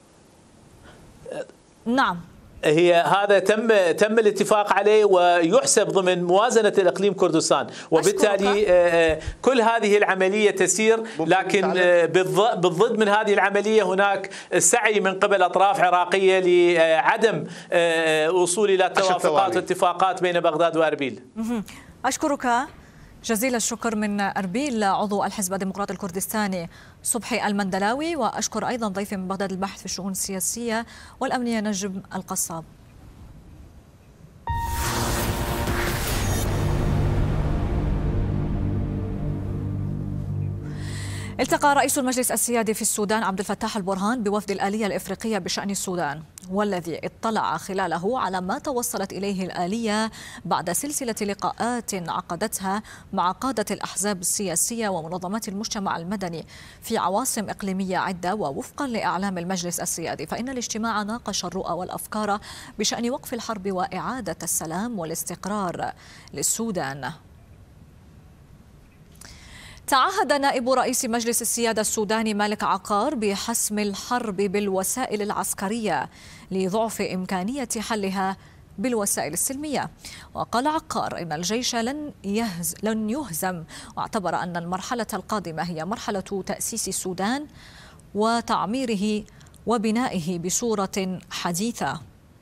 نعم، هي هذا تم تم الاتفاق عليه ويحسب ضمن موازنة الإقليم كردستان، وبالتالي كل هذه العملية تسير، لكن بالضد من هذه العملية هناك سعي من قبل أطراف عراقية لعدم وصول إلى توافقات واتفاقات بين بغداد وأربيل. أشكرك جزيل الشكر من أربيل عضو الحزب الديمقراطي الكردستاني صبحي المندلاوي، وأشكر أيضا ضيفي من بغداد الباحث في الشؤون السياسية والأمنية نجم القصاب. التقى رئيس المجلس السيادي في السودان عبد الفتاح البرهان بوفد الآلية الإفريقية بشأن السودان، والذي اطلع خلاله على ما توصلت إليه الآلية بعد سلسلة لقاءات عقدتها مع قادة الأحزاب السياسية ومنظمات المجتمع المدني في عواصم إقليمية عدة. ووفقا لإعلام المجلس السيادي فإن الاجتماع ناقش الرؤى والأفكار بشأن وقف الحرب وإعادة السلام والاستقرار للسودان. تعهد نائب رئيس مجلس السيادة السوداني مالك عقار بحسم الحرب بالوسائل العسكرية لضعف إمكانية حلها بالوسائل السلمية. وقال عقار إن الجيش لن يهز لن يهزم، واعتبر أن المرحلة القادمة هي مرحلة تأسيس السودان وتعميره وبنائه بصورة حديثة.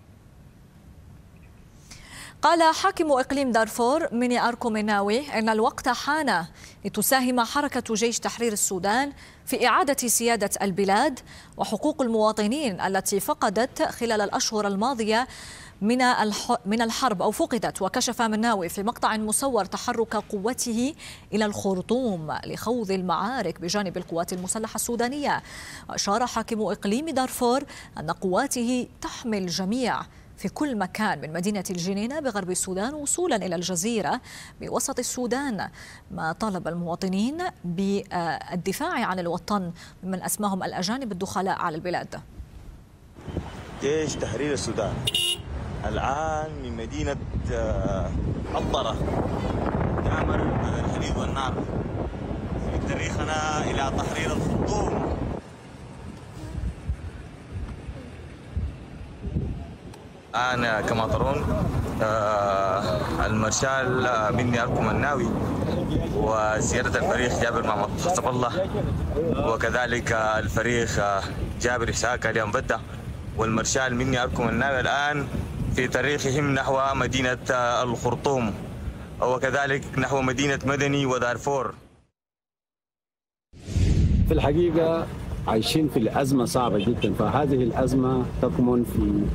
قال حاكم إقليم دارفور ميني أركو مناوي إن الوقت حان لتساهم حركة جيش تحرير السودان في إعادة سيادة البلاد وحقوق المواطنين التي فقدت خلال الأشهر الماضية من من الحرب أو فقدت. وكشف مناوي في مقطع مصور تحرك قوته إلى الخرطوم لخوض المعارك بجانب القوات المسلحة السودانية. وأشار حاكم إقليم دارفور أن قواته تحمي الجميع في كل مكان من مدينة الجنينة بغرب السودان وصولا إلى الجزيرة بوسط السودان، ما طالب المواطنين بالدفاع عن الوطن ممن أسماهم الأجانب الدخلاء على البلاد. جيش تحرير السودان الآن من مدينة حضرة يعمل الحديد والنار في تاريخنا إلى تحرير الخرطوم. أنا كما ترون المارشال مني أركو مناوي وسيادة الفريق جابر محمد حسب الله، وكذلك الفريق جابر إسحاق علي أنبدة والمارشال مني أركو مناوي الآن في طريقهم نحو مدينة الخرطوم وكذلك نحو مدينة مدني ودارفور. في الحقيقة عايشين في الأزمة صعبة جدا، فهذه الأزمة تكمن في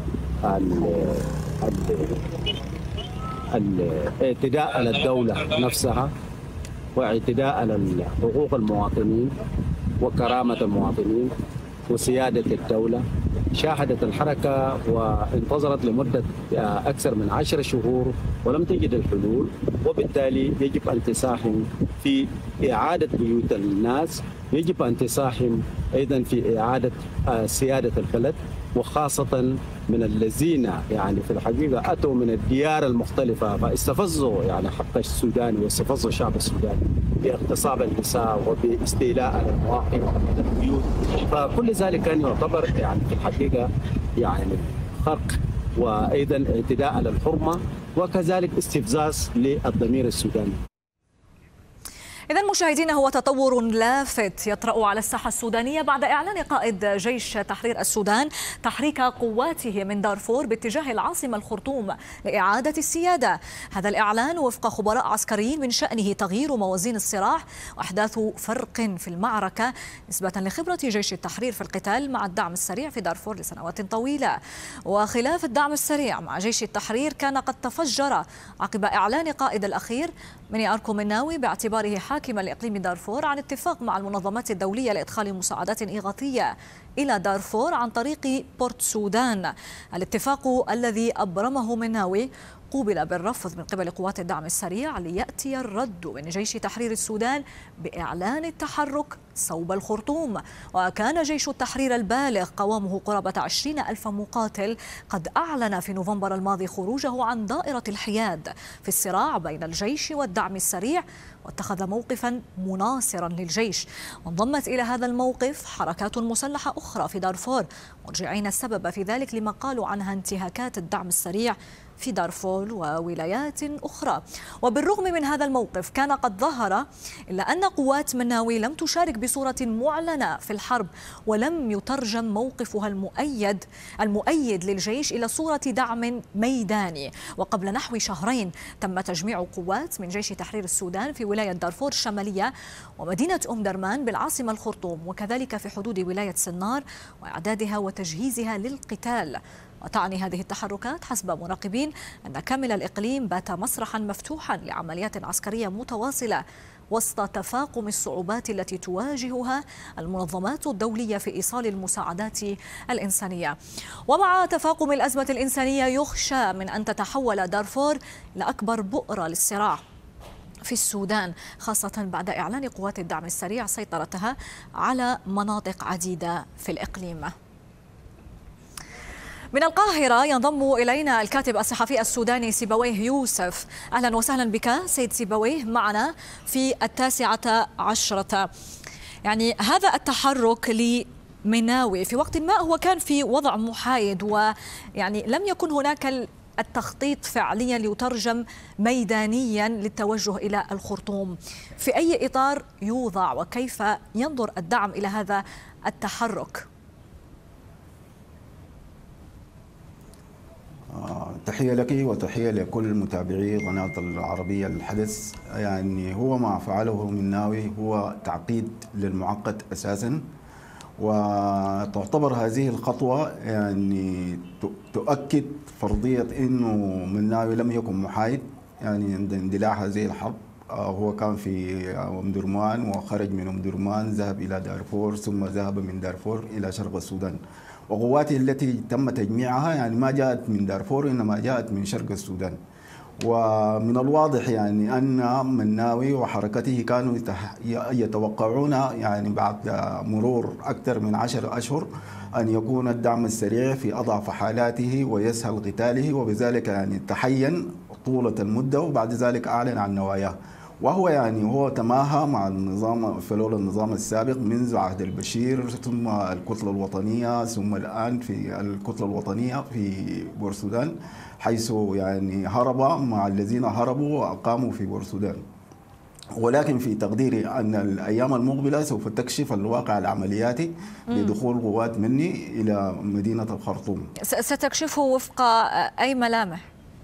الاعتداء على الدولة نفسها واعتداء على حقوق المواطنين وكرامة المواطنين وسيادة الدولة. شاهدت الحركة وانتظرت لمدة أكثر من عشر شهور ولم تجد الحلول، وبالتالي يجب أن تساهم في إعادة بيوت الناس، يجب أن تساهم أيضا في إعادة سيادة البلد، وخاصة من الذين يعني في الحقيقة أتوا من الديار المختلفة فاستفزوا يعني حق السوداني واستفزوا الشعب السوداني باغتصاب النساء وباستيلاء المواقع والبيوت، فكل ذلك كان يعتبر يعني في الحقيقة يعني خرق وأيضا اعتداء على الحرمة وكذلك استفزاز للضمير السوداني. إذا مشاهدينا، هو تطور لافت يطرأ على الساحة السودانية بعد إعلان قائد جيش تحرير السودان تحريك قواته من دارفور باتجاه العاصمة الخرطوم لإعادة السيادة. هذا الإعلان وفق خبراء عسكريين من شأنه تغيير موازين الصراع وإحداث فرق في المعركة نسبة لخبرة جيش التحرير في القتال مع الدعم السريع في دارفور لسنوات طويلة. وخلاف الدعم السريع مع جيش التحرير كان قد تفجر عقب إعلان قائد الأخير مني أركو مناوي باعتباره حاكما لإقليم دارفور عن اتفاق مع المنظمات الدولية لإدخال مساعدات إغاثية إلى دارفور عن طريق بورت سودان. الاتفاق الذي أبرمه مناوي قوبل بالرفض من قبل قوات الدعم السريع ليأتي الرد من جيش تحرير السودان بإعلان التحرك صوب الخرطوم. وكان جيش التحرير البالغ قوامه قرابة عشرين ألف مقاتل قد أعلن في نوفمبر الماضي خروجه عن دائرة الحياد في الصراع بين الجيش والدعم السريع، واتخذ موقفا مناصرا للجيش. وانضمت إلى هذا الموقف حركات مسلحة أخرى في دارفور مرجعين السبب في ذلك لما قالوا عنها انتهاكات الدعم السريع في دارفور وولايات أخرى. وبالرغم من هذا الموقف كان قد ظهر إلا أن قوات مناوي لم تشارك بصورة معلنة في الحرب، ولم يترجم موقفها المؤيد المؤيد للجيش إلى صورة دعم ميداني. وقبل نحو شهرين تم تجميع قوات من جيش تحرير السودان في ولاية دارفور الشمالية ومدينة أم درمان بالعاصمة الخرطوم، وكذلك في حدود ولاية سنار، وإعدادها وتجهيزها للقتال. وتعني هذه التحركات حسب مراقبين أن كامل الإقليم بات مسرحا مفتوحا لعمليات عسكرية متواصلة وسط تفاقم الصعوبات التي تواجهها المنظمات الدولية في إيصال المساعدات الإنسانية. ومع تفاقم الأزمة الإنسانية يخشى من أن تتحول دارفور لأكبر بؤرة للصراع في السودان، خاصة بعد إعلان قوات الدعم السريع سيطرتها على مناطق عديدة في الإقليم. من القاهرة ينضم إلينا الكاتب الصحفي السوداني سيبويه يوسف. أهلا وسهلا بك سيد سيبويه معنا في التاسعة عشرة. يعني هذا التحرك لمناوي في وقت ما هو كان في وضع محايد، ويعني لم يكن هناك التخطيط فعليا ليترجم ميدانيا للتوجه إلى الخرطوم. في أي إطار يوضع وكيف ينظر الدعم إلى هذا التحرك؟ تحية لك وتحية لكل متابعي قناة العربية الحدث. يعني هو ما فعله مناوي هو تعقيد للمعقد أساسا، وتعتبر هذه الخطوة يعني تؤكد فرضية أنه مناوي لم يكن محايد يعني عند اندلاع هذه الحرب. هو كان في أم درمان وخرج من أم درمان ذهب إلى دارفور، ثم ذهب من دارفور إلى شرق السودان، وقواته التي تم تجميعها يعني ما جاءت من دارفور إنما جاءت من شرق السودان. ومن الواضح يعني أن مناوي وحركته كانوا يتوقعون يعني بعد مرور أكثر من عشر أشهر أن يكون الدعم السريع في أضعف حالاته ويسهل قتاله، وبذلك يعني تحين طولة المدة وبعد ذلك أعلن عن نواياه. وهو يعني هو تماهى مع النظام فلول النظام السابق منذ عهد البشير، ثم الكتلة الوطنية، ثم الآن في الكتلة الوطنية في بورسودان، حيث يعني هرب مع الذين هربوا وأقاموا في بورسودان. ولكن في تقديري أن الأيام المقبلة سوف تكشف الواقع العملياتي بدخول قوات مني إلى مدينة الخرطوم. ستكشفه وفق أي ملامح؟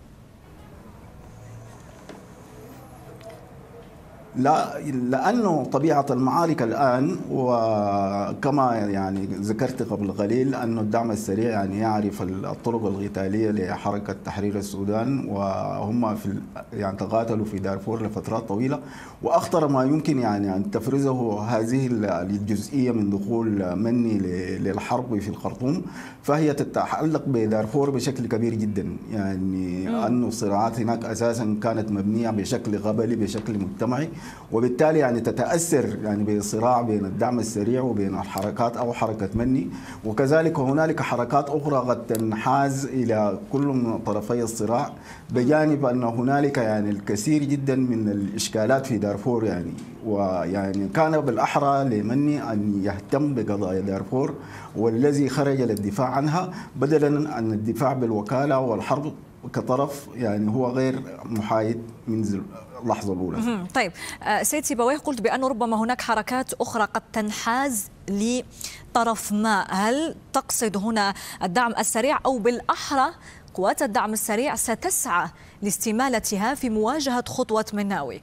لا، لأنه طبيعة المعارك الآن وكما يعني ذكرت قبل قليل أن الدعم السريع يعني يعرف الطرق القتالية لحركة تحرير السودان، وهم في يعني تقاتلوا في دارفور لفترات طويلة، وأخطر ما يمكن يعني أن تفرزه هذه الجزئية من دخول مني للحرب في الخرطوم، فهي تتعلق بدارفور بشكل كبير جدا. يعني أن الصراعات هناك أساسا كانت مبنية بشكل قبلي بشكل مجتمعي، وبالتالي يعني تتأثر يعني بالصراع بين الدعم السريع وبين الحركات أو حركة مني، وكذلك هنالك حركات أخرى قد تنحاز إلى كل من طرفي الصراع، بجانب أن هنالك يعني الكثير جدا من الإشكالات في دارفور. يعني ويعني كان بالأحرى لمني أن يهتم بقضايا دارفور والذي خرج للدفاع عنها بدلا عن الدفاع بالوكالة والحرب كطرف يعني هو غير محايد منذ اللحظة الأولى. طيب سيد سيبويه، قلت بأنه ربما هناك حركات أخرى قد تنحاز لطرف ما، هل تقصد هنا الدعم السريع أو بالأحرى قوات الدعم السريع ستسعى لاستمالتها في مواجهة خطوة مناوي؟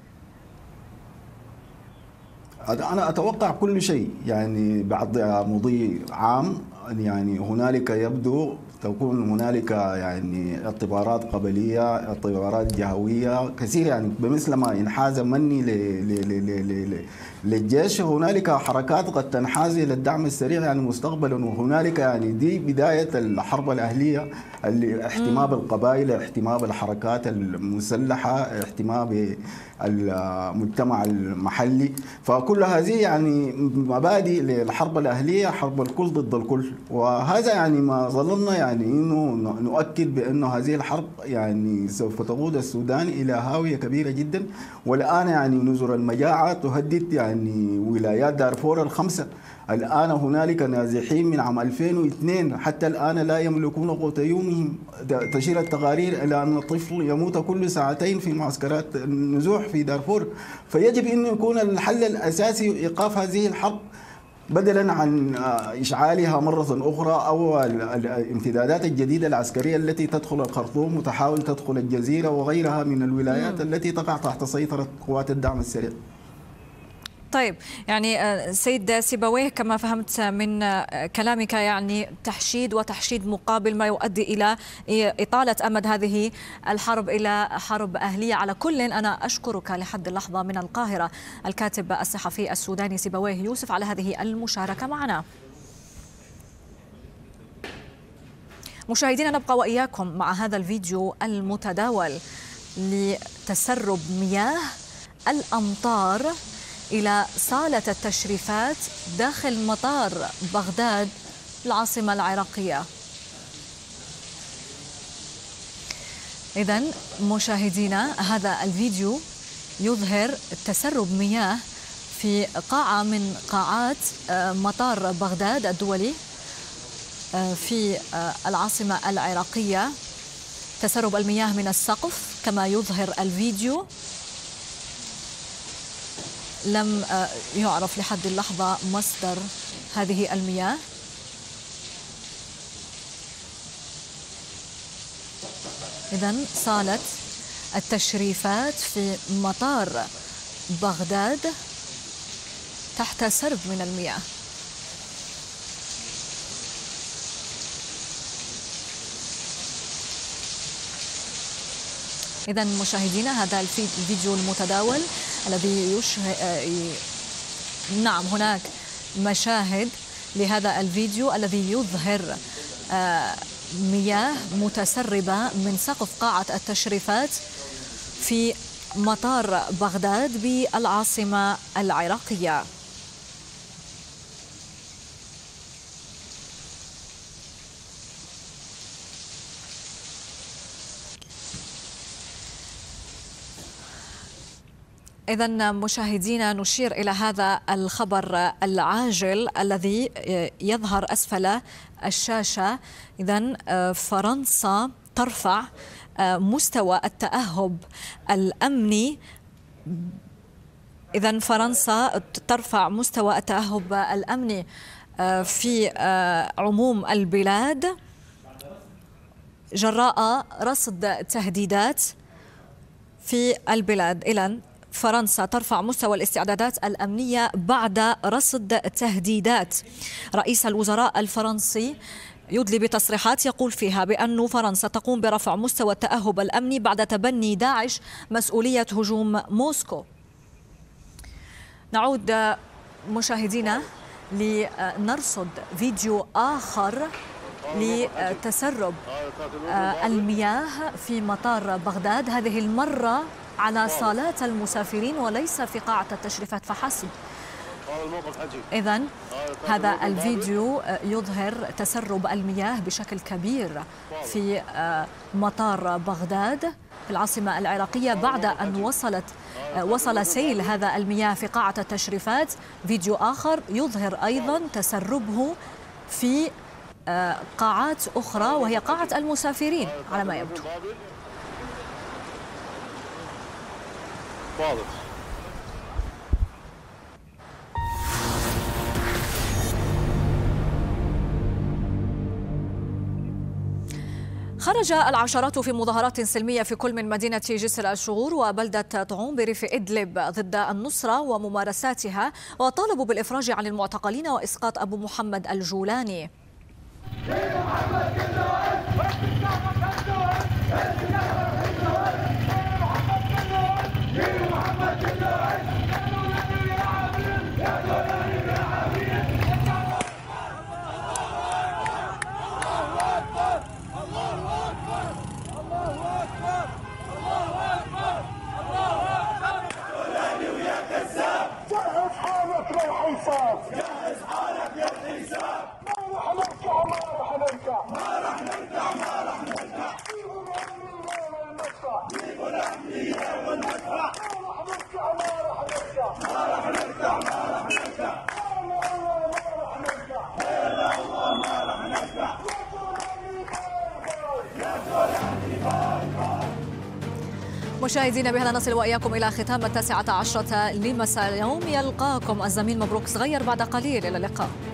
أنا أتوقع كل شيء يعني بعد مضي عام يعني هنالك يبدو تكون هنالك يعني اعتبارات قبلية، اعتبارات جهوية كثير، يعني بمثل ما انحاز مني للجيش هنالك حركات قد تنحاز إلى الدعم السريع يعني مستقبلا، وهنالك يعني دي بداية الحرب الأهلية اللي احتماء بالقبائل، احتماء بالحركات المسلحة، احتماء بالمجتمع المحلي، فكل هذه يعني مبادئ للحرب الأهلية، حرب الكل ضد الكل، وهذا يعني ما ظللنا يعني انه نؤكد بانه هذه الحرب يعني سوف تقود السودان الى هاوية كبيرة جدا. والان يعني نذر المجاعة تهدد يعني ولايات دارفور الخمسة، الآن هنالك نازحين من عام ألفين واثنين حتى الآن لا يملكون قوت يومهم، تشير التقارير إلى أن الطفل يموت كل ساعتين في معسكرات النزوح في دارفور، فيجب أن يكون الحل الأساسي إيقاف هذه الحرب بدلا عن إشعالها مرة أخرى أو الامتدادات الجديدة العسكرية التي تدخل الخرطوم وتحاول تدخل الجزيرة وغيرها من الولايات التي تقع تحت سيطرة قوات الدعم السريع. طيب يعني سيد سيبويه، كما فهمت من كلامك يعني تحشيد وتحشيد مقابل ما يؤدي إلى إطالة أمد هذه الحرب إلى حرب أهلية. على كل أنا أشكرك لحد اللحظة من القاهرة الكاتب الصحفي السوداني سيبويه يوسف على هذه المشاركة معنا. مشاهدينا، نبقى وإياكم مع هذا الفيديو المتداول لتسرب مياه الأمطار إلى صالة التشريفات داخل مطار بغداد العاصمة العراقية. إذن مشاهدينا، هذا الفيديو يظهر تسرب مياه في قاعة من قاعات مطار بغداد الدولي في العاصمة العراقية. تسرب المياه من السقف كما يظهر الفيديو، لم يعرف لحد اللحظة مصدر هذه المياه. إذن صالة التشريفات في مطار بغداد تحت سرب من المياه. إذن مشاهدينا، هذا الفيديو المتداول الذي يشهد نعم هناك مشاهد لهذا الفيديو الذي يظهر مياه متسربة من سقف قاعة التشريفات في مطار بغداد بالعاصمة العراقية. إذن مشاهدينا، نشير إلى هذا الخبر العاجل الذي يظهر أسفل الشاشة. إذن فرنسا ترفع مستوى التأهب الأمني. إذن فرنسا ترفع مستوى التأهب الأمني في عموم البلاد جراء رصد تهديدات في البلاد. إذن فرنسا ترفع مستوى الاستعدادات الأمنية بعد رصد تهديدات. رئيس الوزراء الفرنسي يدلي بتصريحات يقول فيها بأن فرنسا تقوم برفع مستوى التأهب الأمني بعد تبني داعش مسؤولية هجوم موسكو. نعود مشاهدينا لنرصد فيديو آخر لتسرب المياه في مطار بغداد، هذه المرة على صالات المسافرين وليس في قاعة التشريفات فحسب. إذن هذا الفيديو يظهر تسرب المياه بشكل كبير في مطار بغداد في العاصمة العراقية بعد أن وصلت وصل سيل هذا المياه في قاعة التشريفات. فيديو آخر يظهر أيضا تسربه في قاعات أخرى وهي قاعة المسافرين على ما يبدو. خرج العشرات في مظاهرات سلمية في كل من مدينة جسر الشغور وبلدة طعوم بريف إدلب ضد النصرة وممارساتها، وطالبوا بالإفراج عن المعتقلين وإسقاط أبو محمد الجولاني. مشاهدينا، بهذا نصل وإياكم إلى ختام التاسعة عشرة لمساء اليوم. يلقاكم الزميل مبروك صغير بعد قليل. إلى اللقاء.